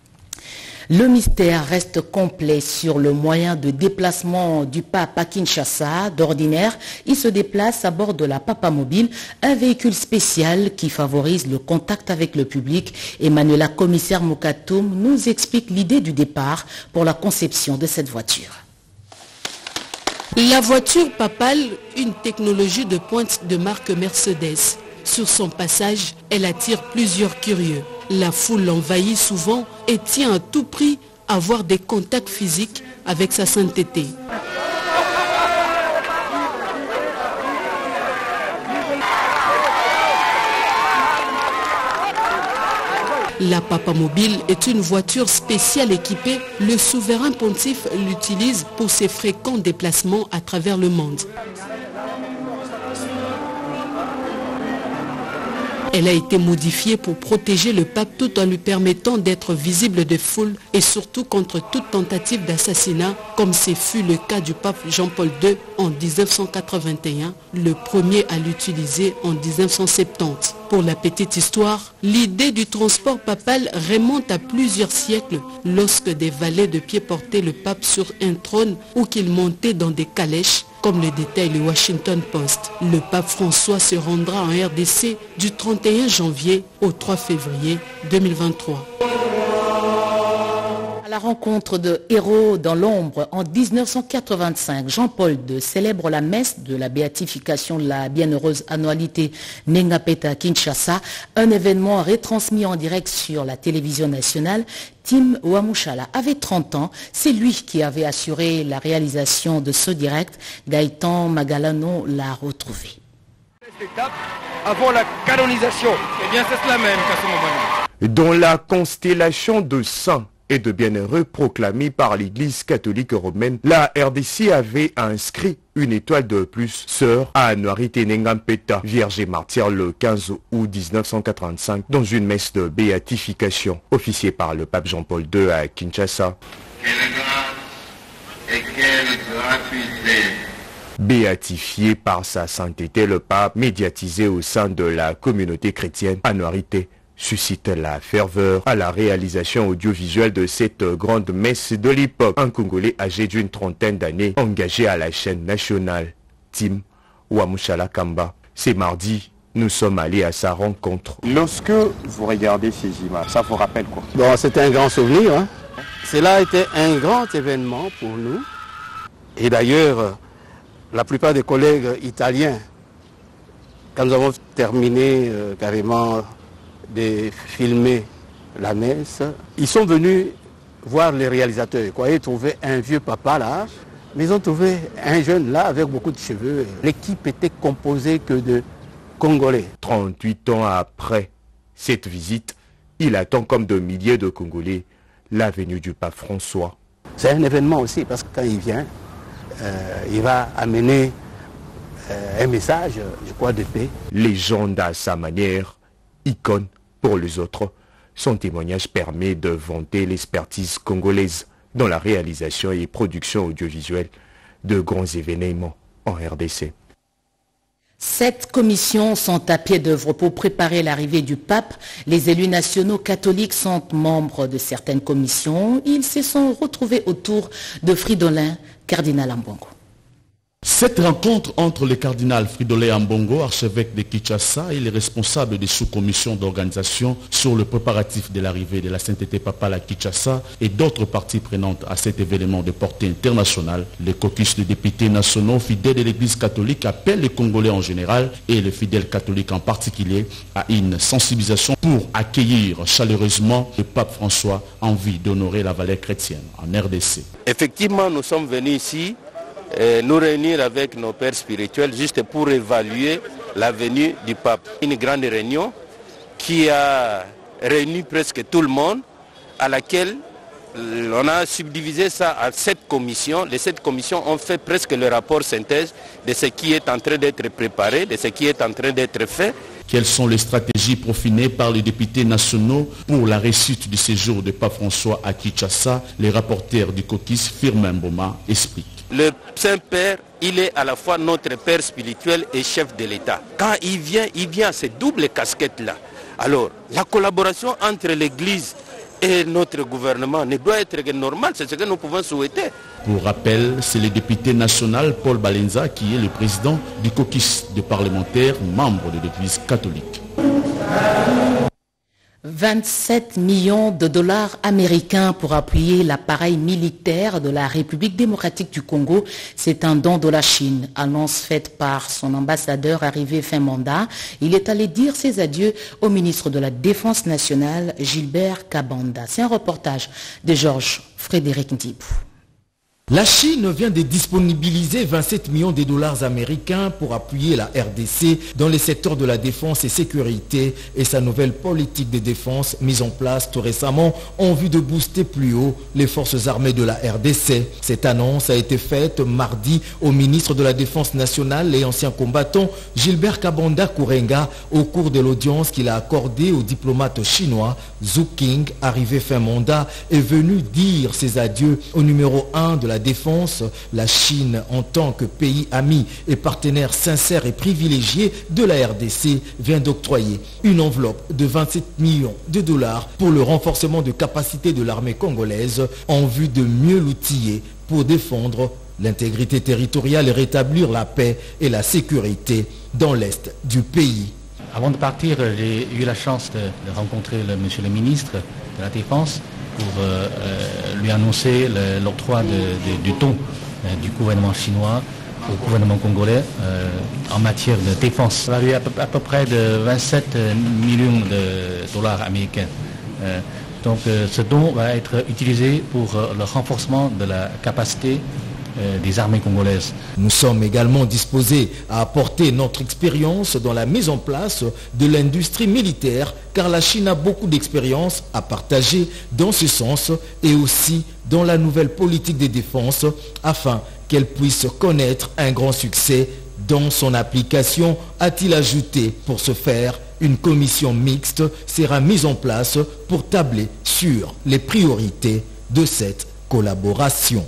Le mystère reste complet sur le moyen de déplacement du pape à Kinshasa. D'ordinaire, il se déplace à bord de la Papamobile, un véhicule spécial qui favorise le contact avec le public. Emmanuela Commissaire Mokatoum nous explique l'idée du départ pour la conception de cette voiture. La voiture papale, une technologie de pointe de marque Mercedes. Sur son passage, elle attire plusieurs curieux. La foule l'envahit souvent et tient à tout prix à avoir des contacts physiques avec sa sainteté. La Papamobile est une voiture spéciale équipée. Le souverain pontife l'utilise pour ses fréquents déplacements à travers le monde. Elle a été modifiée pour protéger le pape tout en lui permettant d'être visible des foules et surtout contre toute tentative d'assassinat, comme ce fut le cas du pape Jean-Paul deux en mille neuf cent quatre-vingt-un, le premier à l'utiliser en mille neuf cent soixante-dix. Pour la petite histoire, l'idée du transport papal remonte à plusieurs siècles lorsque des valets de pied portaient le pape sur un trône ou qu'il montait dans des calèches, comme le détaille le Washington Post. Le pape François se rendra en R D C du trente et un janvier au trois février deux mille vingt-trois. À la rencontre de héros dans l'ombre, en mille neuf cent quatre-vingt-cinq, Jean-Paul deux célèbre la messe de la béatification de la bienheureuse annualité Nengapeta à Kinshasa, un événement retransmis en direct sur la télévision nationale. Tim Wamushala avait trente ans, c'est lui qui avait assuré la réalisation de ce direct. Gaëtan Magalano l'a retrouvé. Étape avant la canonisation. Eh bien c'est cela même, Kassoumou. Dans la constellation de saints et de bienheureux proclamés par l'Église catholique romaine, la R D C avait inscrit une étoile de plus, sœur à Anouarité Nengampeta, vierge et martyre le quinze août mille neuf cent quatre-vingt-cinq, dans une messe de béatification officiée par le pape Jean-Paul deux à Kinshasa. Quelle grâce et quelle gratuité! Béatifié par sa sainteté, le pape, médiatisé au sein de la communauté chrétienne, Anouarité suscite la ferveur à la réalisation audiovisuelle de cette grande messe de l'époque. Un Congolais âgé d'une trentaine d'années, engagé à la chaîne nationale, Tim Wamushala Kamba. C'est mardi, nous sommes allés à sa rencontre. Lorsque vous regardez ces images, ça vous rappelle quoi? Bon, c'était un grand souvenir. Hein. Cela a été un grand événement pour nous. Et d'ailleurs, la plupart des collègues italiens, quand nous avons terminé euh, carrément de filmer la messe, ils sont venus voir les réalisateurs. Quoi. Ils trouvaient un vieux papa là, mais ils ont trouvé un jeune là avec beaucoup de cheveux. L'équipe était composée que de Congolais. trente-huit ans après cette visite, il attend comme de milliers de Congolais la venue du pape François. C'est un événement aussi parce que quand il vient, euh, il va amener euh, un message, je crois, de paix. Légende à sa manière, icône pour les autres, son témoignage permet de vanter l'expertise congolaise dans la réalisation et production audiovisuelle de grands événements en R D C. Sept commissions sont à pied d'œuvre pour préparer l'arrivée du pape. Les élus nationaux catholiques sont membres de certaines commissions. Ils se sont retrouvés autour de Fridolin, cardinal Ambongo. Cette rencontre entre le cardinal Fridolin Ambongo, archevêque de Kinshasa, et les responsables des sous-commissions d'organisation sur le préparatif de l'arrivée de la sainteté papale à Kinshasa et d'autres parties prenantes à cet événement de portée internationale, les caucus de députés nationaux fidèles de l'Église catholique appellent les Congolais en général et les fidèles catholiques en particulier à une sensibilisation pour accueillir chaleureusement le pape François en vue d'honorer la valeur chrétienne en R D C. Effectivement, nous sommes venus ici Euh, nous réunir avec nos pères spirituels juste pour évaluer la venue du pape. Une grande réunion qui a réuni presque tout le monde, à laquelle on a subdivisé ça à sept commissions. Les sept commissions ont fait presque le rapport synthèse de ce qui est en train d'être préparé, de ce qui est en train d'être fait. Quelles sont les stratégies profinées par les députés nationaux pour la réussite du séjour de pape François à Kinshasa? Les rapporteurs du caucus Firmin Mboma expliquent. Le Saint-Père, il est à la fois notre Père spirituel et chef de l'État. Quand il vient, il vient à ces doubles casquettes-là. Alors, la collaboration entre l'Église et notre gouvernement ne doit être que normale, c'est ce que nous pouvons souhaiter. Pour rappel, c'est le député national Paul Balenza qui est le président du caucus de parlementaires membres de l'Église catholique. vingt-sept millions de dollars américains pour appuyer l'appareil militaire de la République démocratique du Congo. C'est un don de la Chine, annonce faite par son ambassadeur arrivé fin mandat. Il est allé dire ses adieux au ministre de la Défense nationale, Gilbert Kabanda. C'est un reportage de Georges Frédéric Ndibou. La Chine vient de disponibiliser vingt-sept millions de dollars américains pour appuyer la R D C dans les secteurs de la défense et sécurité et sa nouvelle politique de défense mise en place tout récemment en vue de booster plus haut les forces armées de la R D C. Cette annonce a été faite mardi au ministre de la Défense nationale et ancien combattant Gilbert Kabanda Kourenga au cours de l'audience qu'il a accordée au diplomate chinois Zhu King, arrivé fin mandat, est venu dire ses adieux au numéro un de la défense. La Chine, en tant que pays ami et partenaire sincère et privilégié de la R D C, vient d'octroyer une enveloppe de vingt-sept millions de dollars pour le renforcement de capacités de l'armée congolaise en vue de mieux l'outiller pour défendre l'intégrité territoriale et rétablir la paix et la sécurité dans l'est du pays. Avant de partir, j'ai eu la chance de, de rencontrer le, monsieur le ministre de la Défense pour euh, euh, lui annoncer le, l'octroi de, de, du don euh, du gouvernement chinois au gouvernement congolais euh, en matière de défense. Ça va lui à peu, à peu près de vingt-sept millions de dollars américains. Euh, donc euh, ce don va être utilisé pour euh, le renforcement de la capacité des armées congolaises. Nous sommes également disposés à apporter notre expérience dans la mise en place de l'industrie militaire, car la Chine a beaucoup d'expérience à partager dans ce sens et aussi dans la nouvelle politique de défense afin qu'elle puisse connaître un grand succès dans son application, a-t-il ajouté. Pour ce faire, une commission mixte sera mise en place pour tabler sur les priorités de cette collaboration.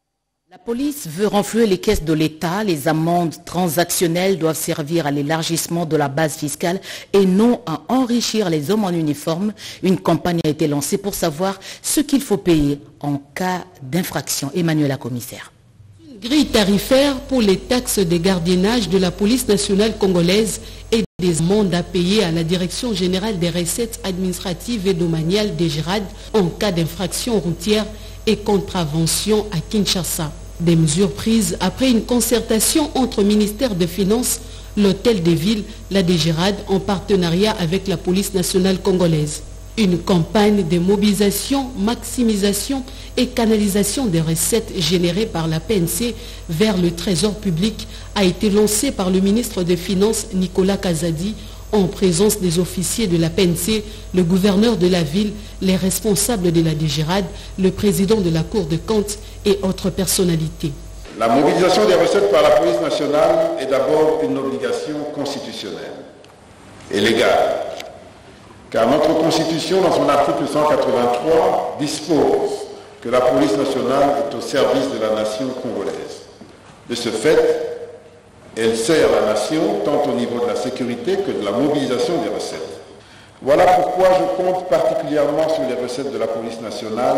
La police veut renflouer les caisses de l'État. Les amendes transactionnelles doivent servir à l'élargissement de la base fiscale et non à enrichir les hommes en uniforme. Une campagne a été lancée pour savoir ce qu'il faut payer en cas d'infraction. Emmanuel la commissaire. Une grille tarifaire pour les taxes de gardiennage de la police nationale congolaise et des amendes à payer à la Direction générale des recettes administratives et domaniales des G R A D en cas d'infraction routière et contravention à Kinshasa. Des mesures prises après une concertation entre le ministère des Finances, l'Hôtel des Villes, la D G R A D en partenariat avec la police nationale congolaise. Une campagne de mobilisation, maximisation et canalisation des recettes générées par la P N C vers le trésor public a été lancée par le ministre des Finances Nicolas Kazadi en présence des officiers de la P N C, le gouverneur de la ville, les responsables de la D G R A D, le président de la Cour de comptes et autres personnalités. La mobilisation des recettes par la police nationale est d'abord une obligation constitutionnelle et légale, car notre Constitution, dans son article cent quatre-vingt-trois, dispose que la police nationale est au service de la nation congolaise. De ce fait, elle sert la nation tant au niveau de la sécurité que de la mobilisation des recettes. Voilà pourquoi je compte particulièrement sur les recettes de la police nationale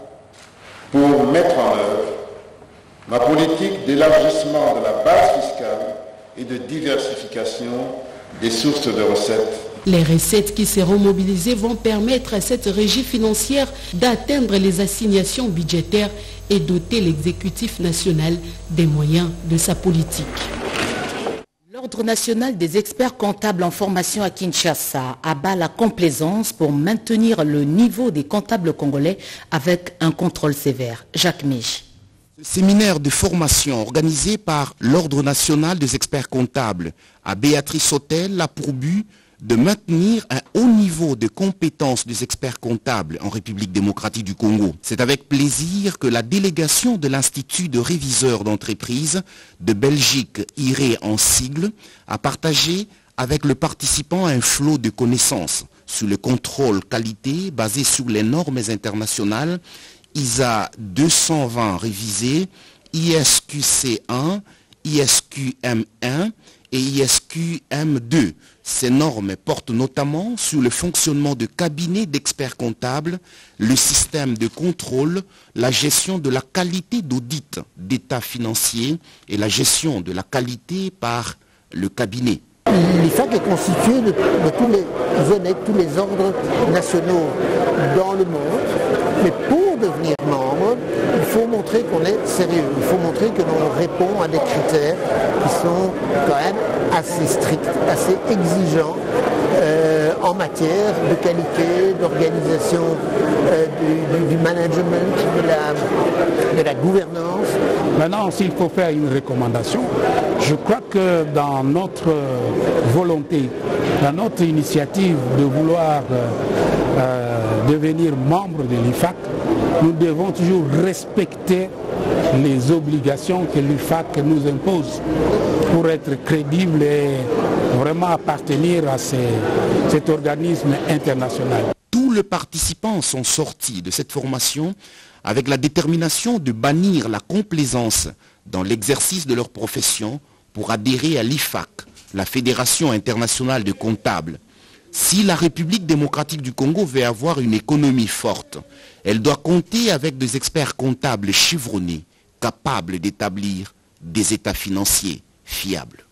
pour mettre en œuvre ma politique d'élargissement de la base fiscale et de diversification des sources de recettes. Les recettes qui seront mobilisées vont permettre à cette régie financière d'atteindre les assignations budgétaires et doter l'exécutif national des moyens de sa politique. L'Ordre national des experts comptables en formation à Kinshasa abat la complaisance pour maintenir le niveau des comptables congolais avec un contrôle sévère. Jacques Mich. Ce séminaire de formation organisé par l'Ordre national des experts comptables à Béatrice-Hôtel a pour but de maintenir un haut niveau de compétences des experts comptables en République démocratique du Congo. C'est avec plaisir que la délégation de l'Institut de réviseurs d'entreprise de Belgique, I R E en sigle, a partagé avec le participant un flot de connaissances sur le contrôle qualité basé sur les normes internationales I S A deux cent vingt révisé, I S Q C un, I S Q M un et I S Q M deux. Ces normes portent notamment sur le fonctionnement de cabinets d'experts comptables, le système de contrôle, la gestion de la qualité d'audit d'état financier et la gestion de la qualité par le cabinet. L'I F A C est constitué de, de tous les O N E C, tous les ordres nationaux dans le monde, mais pour devenir membre, il faut montrer qu'on est sérieux, il faut montrer que l'on répond à des critères qui sont quand même assez stricts, assez exigeants euh, en matière de qualité, d'organisation euh, du, du, du management, de la, de la gouvernance. Maintenant, s'il faut faire une recommandation, je crois que dans notre volonté, dans notre initiative de vouloir euh, euh, devenir membre de l'I F A C, nous devons toujours respecter les obligations que l'I F A C nous impose pour être crédible et vraiment appartenir à ces, cet organisme international. Tous les participants sont sortis de cette formation avec la détermination de bannir la complaisance dans l'exercice de leur profession pour adhérer à l'I F A C, la Fédération internationale de comptables. Si la République démocratique du Congo veut avoir une économie forte, elle doit compter avec des experts comptables chevronnés, capables d'établir des états financiers fiables.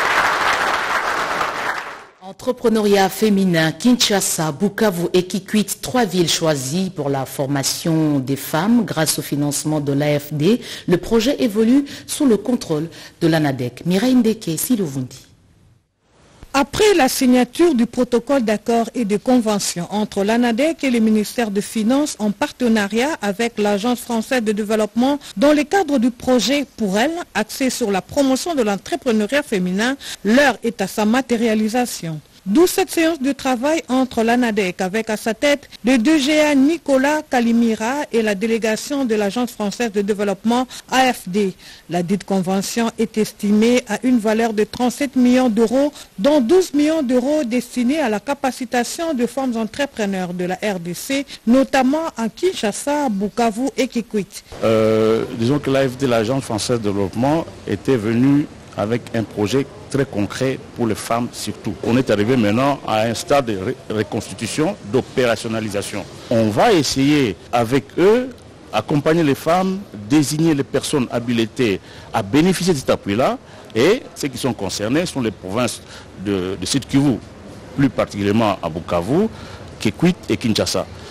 Entrepreneuriat féminin, Kinshasa, Bukavu et Kikwit, trois villes choisies pour la formation des femmes grâce au financement de l'A F D. Le projet évolue sous le contrôle de l'ANADEC. Mireille Ndeke, Silovundi. Après la signature du protocole d'accord et de convention entre l'ANADEC et le ministère des Finances en partenariat avec l'Agence française de développement dans le cadre du projet Pour elle, axé sur la promotion de l'entrepreneuriat féminin, l'heure est à sa matérialisation. D'où cette séance de travail entre l'ANADEC avec à sa tête le D G A Nicolas Kalimira et la délégation de l'Agence française de développement A F D. La dite convention est estimée à une valeur de trente-sept millions d'euros, dont douze millions d'euros destinés à la capacitation de femmes entrepreneurs de la R D C, notamment à Kinshasa, Bukavu et Kikwit. Euh, disons que l'A F D, l'Agence française de développement, était venue avec un projet très concret pour les femmes surtout. On est arrivé maintenant à un stade de ré reconstitution, d'opérationnalisation. On va essayer avec eux, accompagner les femmes, désigner les personnes habilitées à bénéficier de cet appui-là, et ceux qui sont concernés sont les provinces de, de Sud Kivu, plus particulièrement à Bukavu, Kikwit et Kinshasa.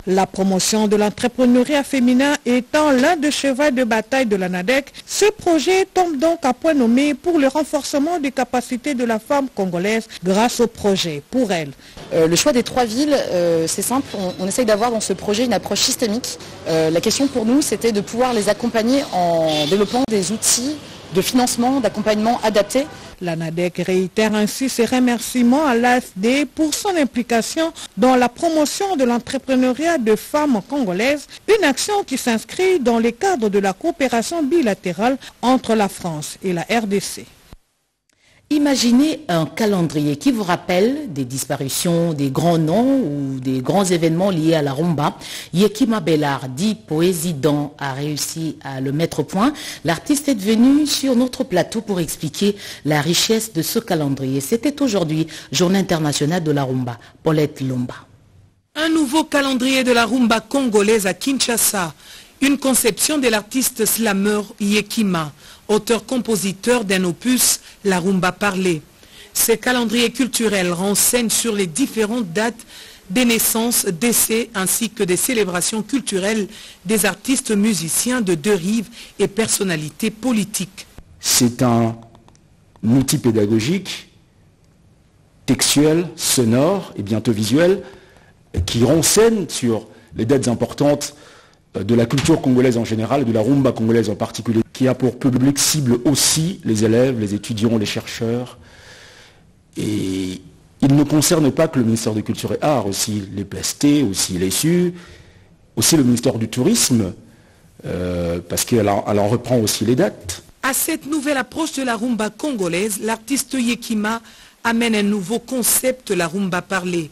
La promotion de l'entrepreneuriat féminin étant l'un des chevaux de bataille de l'ANADEC, ce projet tombe donc à point nommé pour le renforcement des capacités de la femme congolaise grâce au projet pour elle. Euh, le choix des trois villes, euh, c'est simple, on, on essaye d'avoir dans ce projet une approche systémique. Euh, la question pour nous, c'était de pouvoir les accompagner en développant des outils de financement, d'accompagnement adaptés. L'ANADEC réitère ainsi ses remerciements à l'A F D pour son implication dans la promotion de l'entrepreneuriat de femmes congolaises, une action qui s'inscrit dans le cadre de la coopération bilatérale entre la France et la R D C. Imaginez un calendrier qui vous rappelle des disparitions, des grands noms ou des grands événements liés à la rumba. Yekima Bellard, dit Poésident, a réussi à le mettre au point. L'artiste est venu sur notre plateau pour expliquer la richesse de ce calendrier. C'était aujourd'hui, Journée internationale de la rumba. Paulette Lomba. Un nouveau calendrier de la rumba congolaise à Kinshasa. Une conception de l'artiste slammer Yekima, auteur-compositeur d'un opus, la rumba parlée. Ce calendrier culturel renseigne sur les différentes dates des naissances, décès ainsi que des célébrations culturelles des artistes musiciens de deux rives et personnalités politiques. C'est un outil pédagogique, textuel, sonore et bientôt visuel qui renseigne sur les dates importantes de la culture congolaise en général et de la rumba congolaise en particulier, qui a pour public cible aussi les élèves, les étudiants, les chercheurs. Et il ne concerne pas que le ministère de Culture et Arts, aussi les P S T, aussi les S U, aussi le ministère du Tourisme, euh, parce qu'elle en, elle en reprend aussi les dates. À cette nouvelle approche de la rumba congolaise, l'artiste Yekima amène un nouveau concept, la rumba parlée.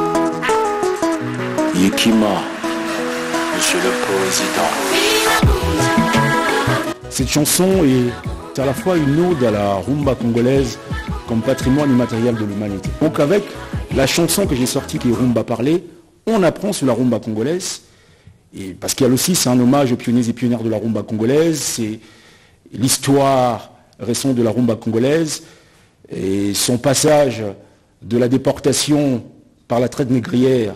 Yekima, Monsieur le Président. Cette chanson est à la fois une ode à la rumba congolaise comme patrimoine immatériel de l'humanité. Donc avec la chanson que j'ai sortie qui est Rumba parlée, on apprend sur la rumba congolaise, et parce qu'il y a aussi, c'est un hommage aux pionniers et pionnières de la rumba congolaise, c'est l'histoire récente de la rumba congolaise, et son passage de la déportation par la traite négrière,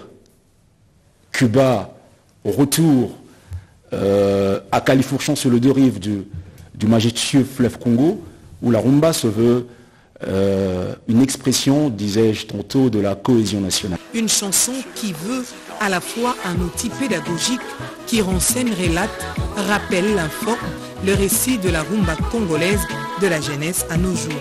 Cuba, au retour euh, à Califourchon sur le deux rives du, du majestueux fleuve Congo, où la rumba se veut euh, une expression, disais-je tantôt, de la cohésion nationale. Une chanson qui veut à la fois un outil pédagogique qui renseigne, relate, rappelle, informe le récit de la rumba congolaise de la jeunesse à nos jours.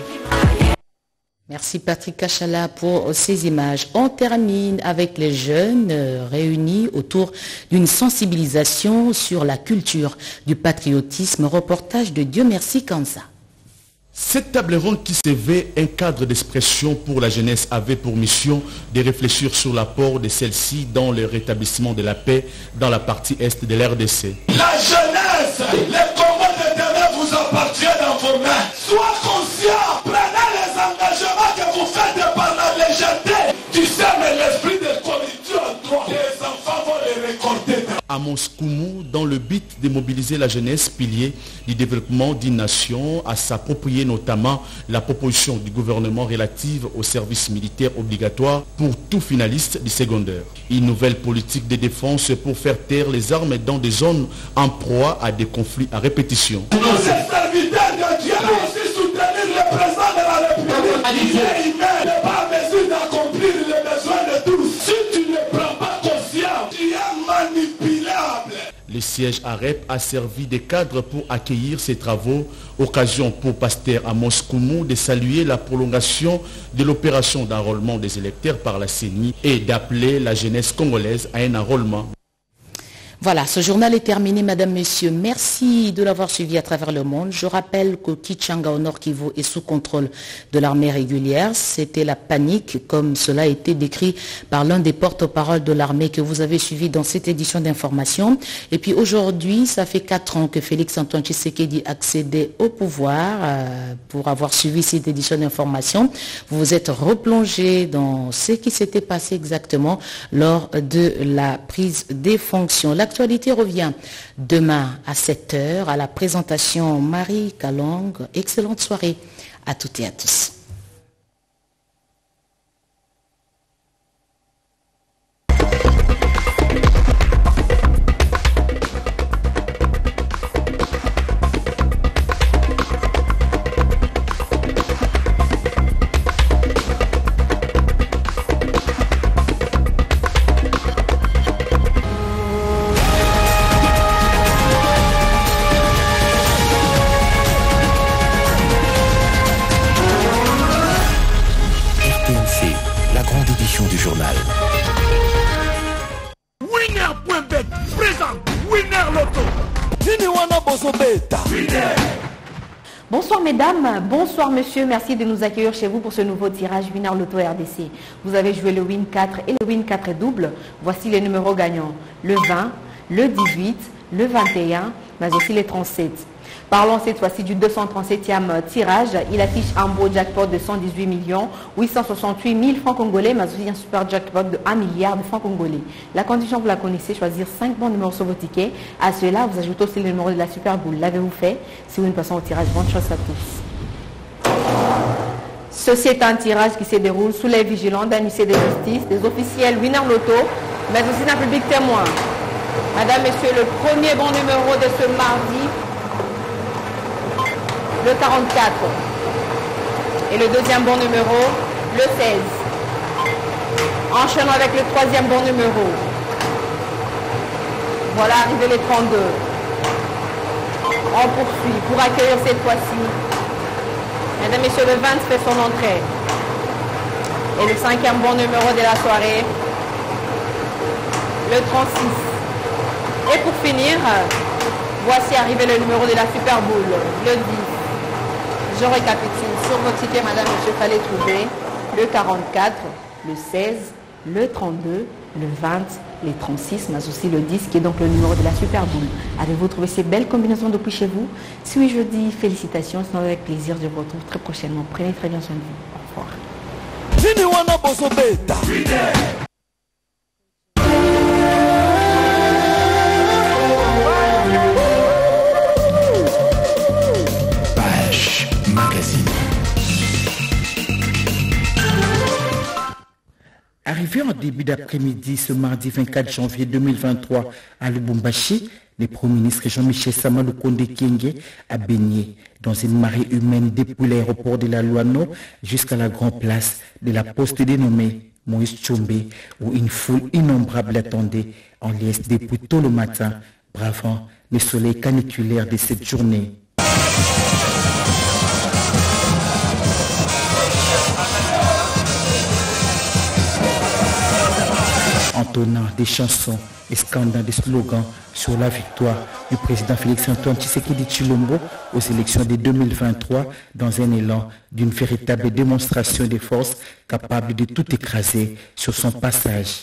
Merci Patrick Kachala pour ces images. On termine avec les jeunes réunis autour d'une sensibilisation sur la culture du patriotisme. Reportage de Dieu merci Kansa. Cette table ronde qui se veut un cadre d'expression pour la jeunesse avait pour mission de réfléchir sur l'apport de celle-ci dans le rétablissement de la paix dans la partie est de l'R D C. La jeunesse, les combats de demain vous appartiennent dans vos mains. Sois conscient, prenez les engagements que vous faites par la légèreté. Tu sais, mais l'esprit de corruption en toi, les enfants vont les récolter. À Moscoumou, dans le but de mobiliser la jeunesse, pilier du développement d'une nation, à s'approprier notamment la proposition du gouvernement relative au service militaire obligatoire pour tout finaliste du secondaire. Une nouvelle politique de défense pour faire taire les armes dans des zones en proie à des conflits à répétition. Nous, ces serviteurs de Dieu, aussi soutenir le président de la République. Il est humain, n'est pas en mesure d'accomplir les besoins de tous. Si tu ne prends pas conscience, tu es manipulable. Le siège à R E P a servi de cadre pour accueillir ces travaux, occasion pour Pasteur à Moscoumou de saluer la prolongation de l'opération d'enrôlement des électeurs par la C E N I et d'appeler la jeunesse congolaise à un enrôlement. Voilà, ce journal est terminé, Madame, Messieurs. Merci de l'avoir suivi à travers le monde. Je rappelle que Kichanga au Nord Kivu est sous contrôle de l'armée régulière. C'était la panique, comme cela a été décrit par l'un des porte-parole de l'armée que vous avez suivi dans cette édition d'information. Et puis aujourd'hui, ça fait quatre ans que Félix Antoine Tshisekedi accédait au pouvoir. Euh, pour avoir suivi cette édition d'information, vous vous êtes replongé dans ce qui s'était passé exactement lors de la prise des fonctions. L'actualité revient demain à sept heures à la présentation Marie Kalong. Excellente soirée à toutes et à tous. Bonsoir mesdames, bonsoir monsieur, merci de nous accueillir chez vous pour ce nouveau tirage Winner Loto R D C. Vous avez joué le Win quatre et le Win quatre double. Voici les numéros gagnants. Le vingt, le dix-huit, le vingt et un, mais aussi les trente-sept. Parlons cette fois-ci du deux cent trente-septième tirage. Il affiche un beau jackpot de cent dix-huit millions huit cent soixante-huit mille francs congolais, mais aussi un super jackpot de un milliard de francs congolais. La condition, vous la connaissez, choisir cinq bons numéros sur vos tickets. À cela, vous ajoutez aussi le numéro de la super boule. L'avez-vous fait? Si oui, nous passons au tirage. Bonne chance à tous. Ceci est un tirage qui se déroule sous les vigilants d'un huissier de justice, des officiels Winner Loto, mais aussi d'un public témoin. Madame, Messieurs, le premier bon numéro de ce mardi, le quarante-quatre. Et le deuxième bon numéro, le seize. Enchaînons avec le troisième bon numéro. Voilà arrivé les trente-deux. On poursuit pour accueillir cette fois-ci. Mesdames, Messieurs, le vingt fait son entrée. Et le cinquième bon numéro de la soirée, le trente-six. Et pour finir, voici arrivé le numéro de la super boule, le dix. Je récapitule. Sur votre ticket, madame, monsieur, il fallait trouver le quarante-quatre, le seize, le trente-deux, le vingt, les trente-six, mais aussi le dix, qui est donc le numéro de la super boule. Avez-vous trouvé ces belles combinaisons depuis chez vous? Si oui, je dis félicitations. Sinon, avec plaisir, je vous retrouve très prochainement. Prenez très bien soin de vous. Au revoir. Arrivé en début d'après-midi ce mardi vingt-quatre janvier deux mille vingt-trois à Lubumbashi, le Premier ministre Jean-Michel Sama Lukonde Kyenge a baigné dans une marée humaine depuis l'aéroport de la Luano jusqu'à la grande place de la poste dénommée Moïse Tchombe, où une foule innombrable l'attendait en liesse depuis tôt le matin, bravant le soleil caniculaire de cette journée. Entonnant des chansons et scandant des slogans sur la victoire du président Félix-Antoine Tshisekedi Tshilombo aux élections de deux mille vingt-trois dans un élan d'une véritable démonstration de force capable de tout écraser sur son passage.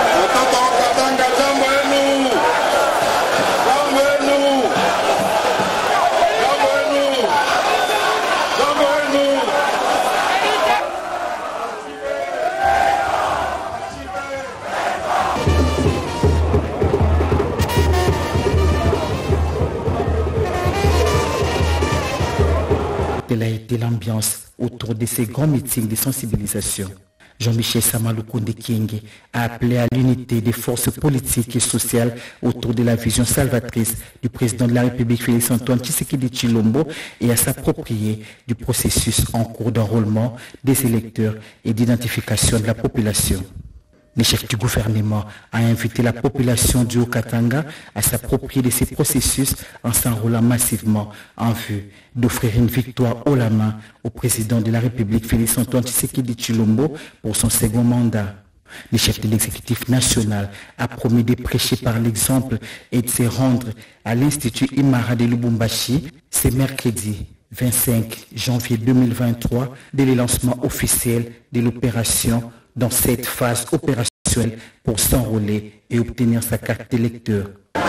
Telle a été l'ambiance autour de ces grands meetings de sensibilisation. Jean-Michel Sama Lukonde Kyenge a appelé à l'unité des forces politiques et sociales autour de la vision salvatrice du président de la République Félix-Antoine Tshisekedi Tshilombo et à s'approprier du processus en cours d'enrôlement des électeurs et d'identification de la population. Le chef du gouvernement a invité la population du Haut-Katanga à s'approprier de ces processus en s'enrôlant massivement en vue d'offrir une victoire haut la main au président de la République Félix-Antoine Tshisekedi Tshilombo pour son second mandat. Le chef de l'exécutif national a promis de prêcher par l'exemple et de se rendre à l'Institut Imara de Lubumbashi ce mercredi vingt-cinq janvier deux mille vingt-trois dès le lancement officiel de l'opération dans cette phase opérationnelle pour s'enrôler et obtenir sa carte d'électeur.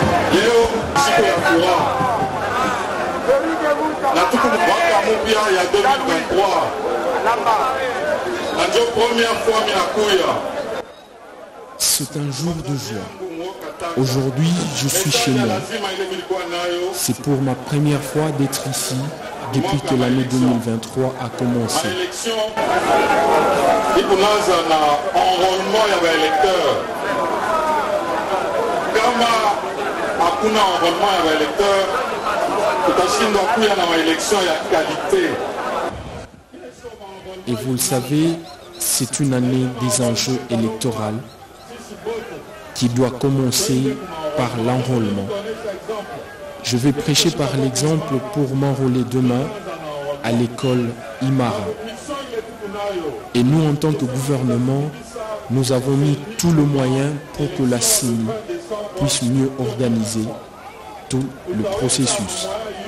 C'est un jour de joie. Aujourd'hui, je suis chez moi. C'est pour ma première fois d'être ici depuis que l'année deux mille vingt-trois a commencé. Et vous le savez, c'est une année des enjeux électoraux qui doit commencer par l'enrôlement. Je vais prêcher par l'exemple pour m'enrôler demain à l'école Imara. Et nous, en tant que gouvernement, nous avons mis tout le moyen pour que la C I N puisse mieux organiser tout le processus.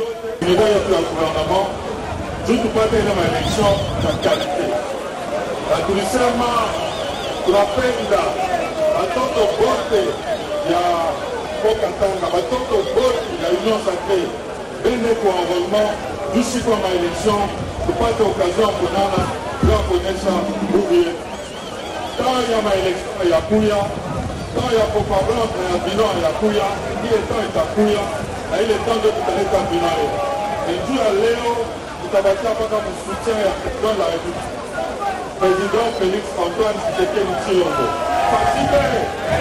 Le gouvernement, je ne peux pas tenir ma élection en qualité. La Tourisema, la Penda, la Tonto Bote, il y a Pokatanga, la Tonto Bote, il y a Union Sacrée. Bene pour enrôlement, je suis pour ma élection, je ne peux pas être occasion pour nous, je connais ça, ouvrier. Quand il y a ma élection, il y a Kouya. Quand il y a Popa Blanc, il y a Bilan, il y a Kouya. Il est temps, il y a Kouya. Il est temps de tout aller à Bilan. Et Dieu à Léo, tout à l'heure, il y a pas de soutien à la la République. Président Félix Antoine Tshisekedi Tshilombo. Participez!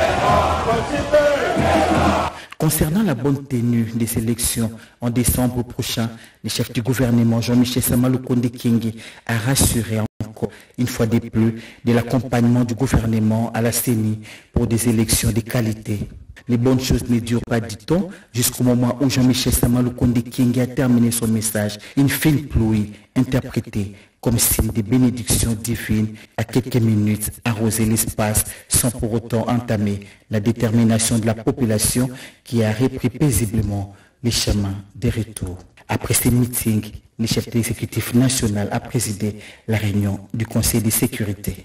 Participez! Concernant la bonne tenue des élections en décembre prochain, le chef du gouvernement Jean-Michel Sama Lukonde Kyenge a rassuré encore une fois de plus de l'accompagnement du gouvernement à la C E N I pour des élections de qualité. Les bonnes choses ne durent pas, dit-on, jusqu'au moment où Jean-Michel Sama Lukonde Kyenge a terminé son message. Une fine pluie interprétée comme signe de bénédiction divine à quelques minutes arroser l'espace sans pour autant entamer la détermination de la population qui a repris paisiblement les chemins des retours. Après ces meetings, le chef de l'exécutif national a présidé la réunion du Conseil de sécurité.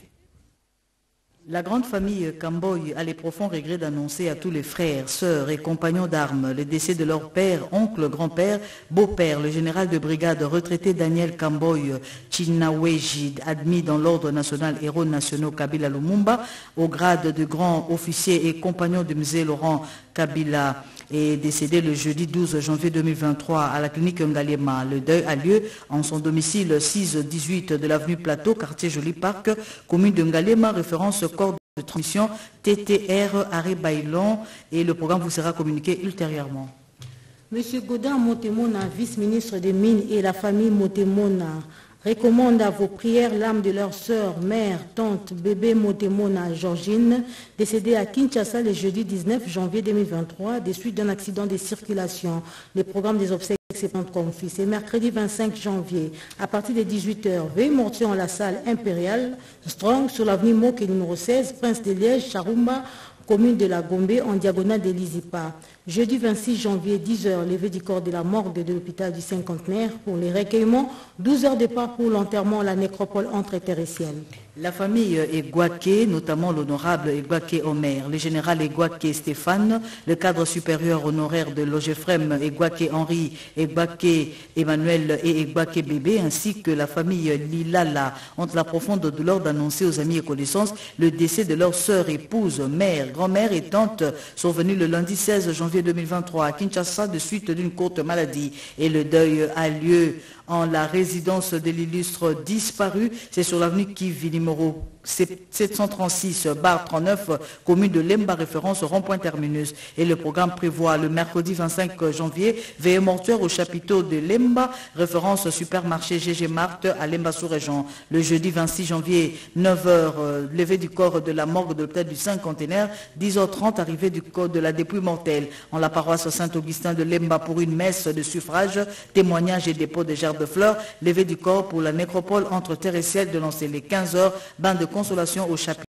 La grande famille Kamboy a les profonds regrets d'annoncer à tous les frères, sœurs et compagnons d'armes le décès de leur père, oncle, grand-père, beau-père, le général de brigade retraité Daniel Kamboy Chinaweji, admis dans l'ordre national héros nationaux Kabila Lumumba, au grade de grand officier et compagnon de musée Laurent Kabila, est décédé le jeudi douze janvier deux mille vingt-trois à la clinique Ngaliema. Le deuil a lieu en son domicile six dix-huit de l'avenue Plateau, quartier Joli Parc, commune de Ngaliema, référence corps de transmission T T R Arrêt Bailon, et le programme vous sera communiqué ultérieurement. Monsieur Godin Motemona, vice-ministre des Mines, et la famille Motemona recommande à vos prières l'âme de leur sœur, mère, tante, bébé Motemona Georgine, décédée à Kinshasa le jeudi dix-neuf janvier deux mille vingt-trois, des suites d'un accident de circulation. Les programmes des obsèques se présentent comme fils. Et mercredi vingt-cinq janvier, à partir de dix-huit heures, veuillez mortuaire en la salle impériale Strong sur l'avenue Moke numéro seize, Prince de Liège, Charumba, commune de la Gombe, en diagonale de l'Izipa. Jeudi vingt-six janvier, dix heures, levée du corps de la morgue de l'hôpital du cinquantenaire pour les recueillements, douze heures départ pour l'enterrement à la nécropole entre-terrestienne. La famille Egwake, notamment l'honorable Egwake Omer, le général Egwake Stéphane, le cadre supérieur honoraire de l'Ogefrem Egwake Henri, Egwake Emmanuel et Egwake Bébé, ainsi que la famille Lilala, ont la profonde douleur d'annoncer aux amis et connaissances le décès de leur sœur, épouse, mère, grand-mère et tante, survenue le lundi seize janvier deux mille vingt-trois à Kinshasa de suite d'une courte maladie. Et le deuil a lieu en la résidence de l'illustre disparu. C'est sur l'avenue Kivi, numéro sept cent trente-six, barre trente-neuf, commune de Lemba, référence au rond-point terminus. Et le programme prévoit le mercredi vingt-cinq janvier, veillée mortuaire au chapiteau de Lemba, référence supermarché G G Marthe à Lemba sous-région. Le jeudi vingt-six janvier, neuf heures, euh, levée du corps de la morgue de l'hôpital du cinquantenaire, dix heures trente, arrivée du corps de la dépouille mortelle en la paroisse Saint-Augustin de Lemba pour une messe de suffrage, témoignage et dépôt de gerbes de fleurs, levée du corps pour la nécropole entre terre et ciel de lancer les quinze heures, bain de consolation au chapitre.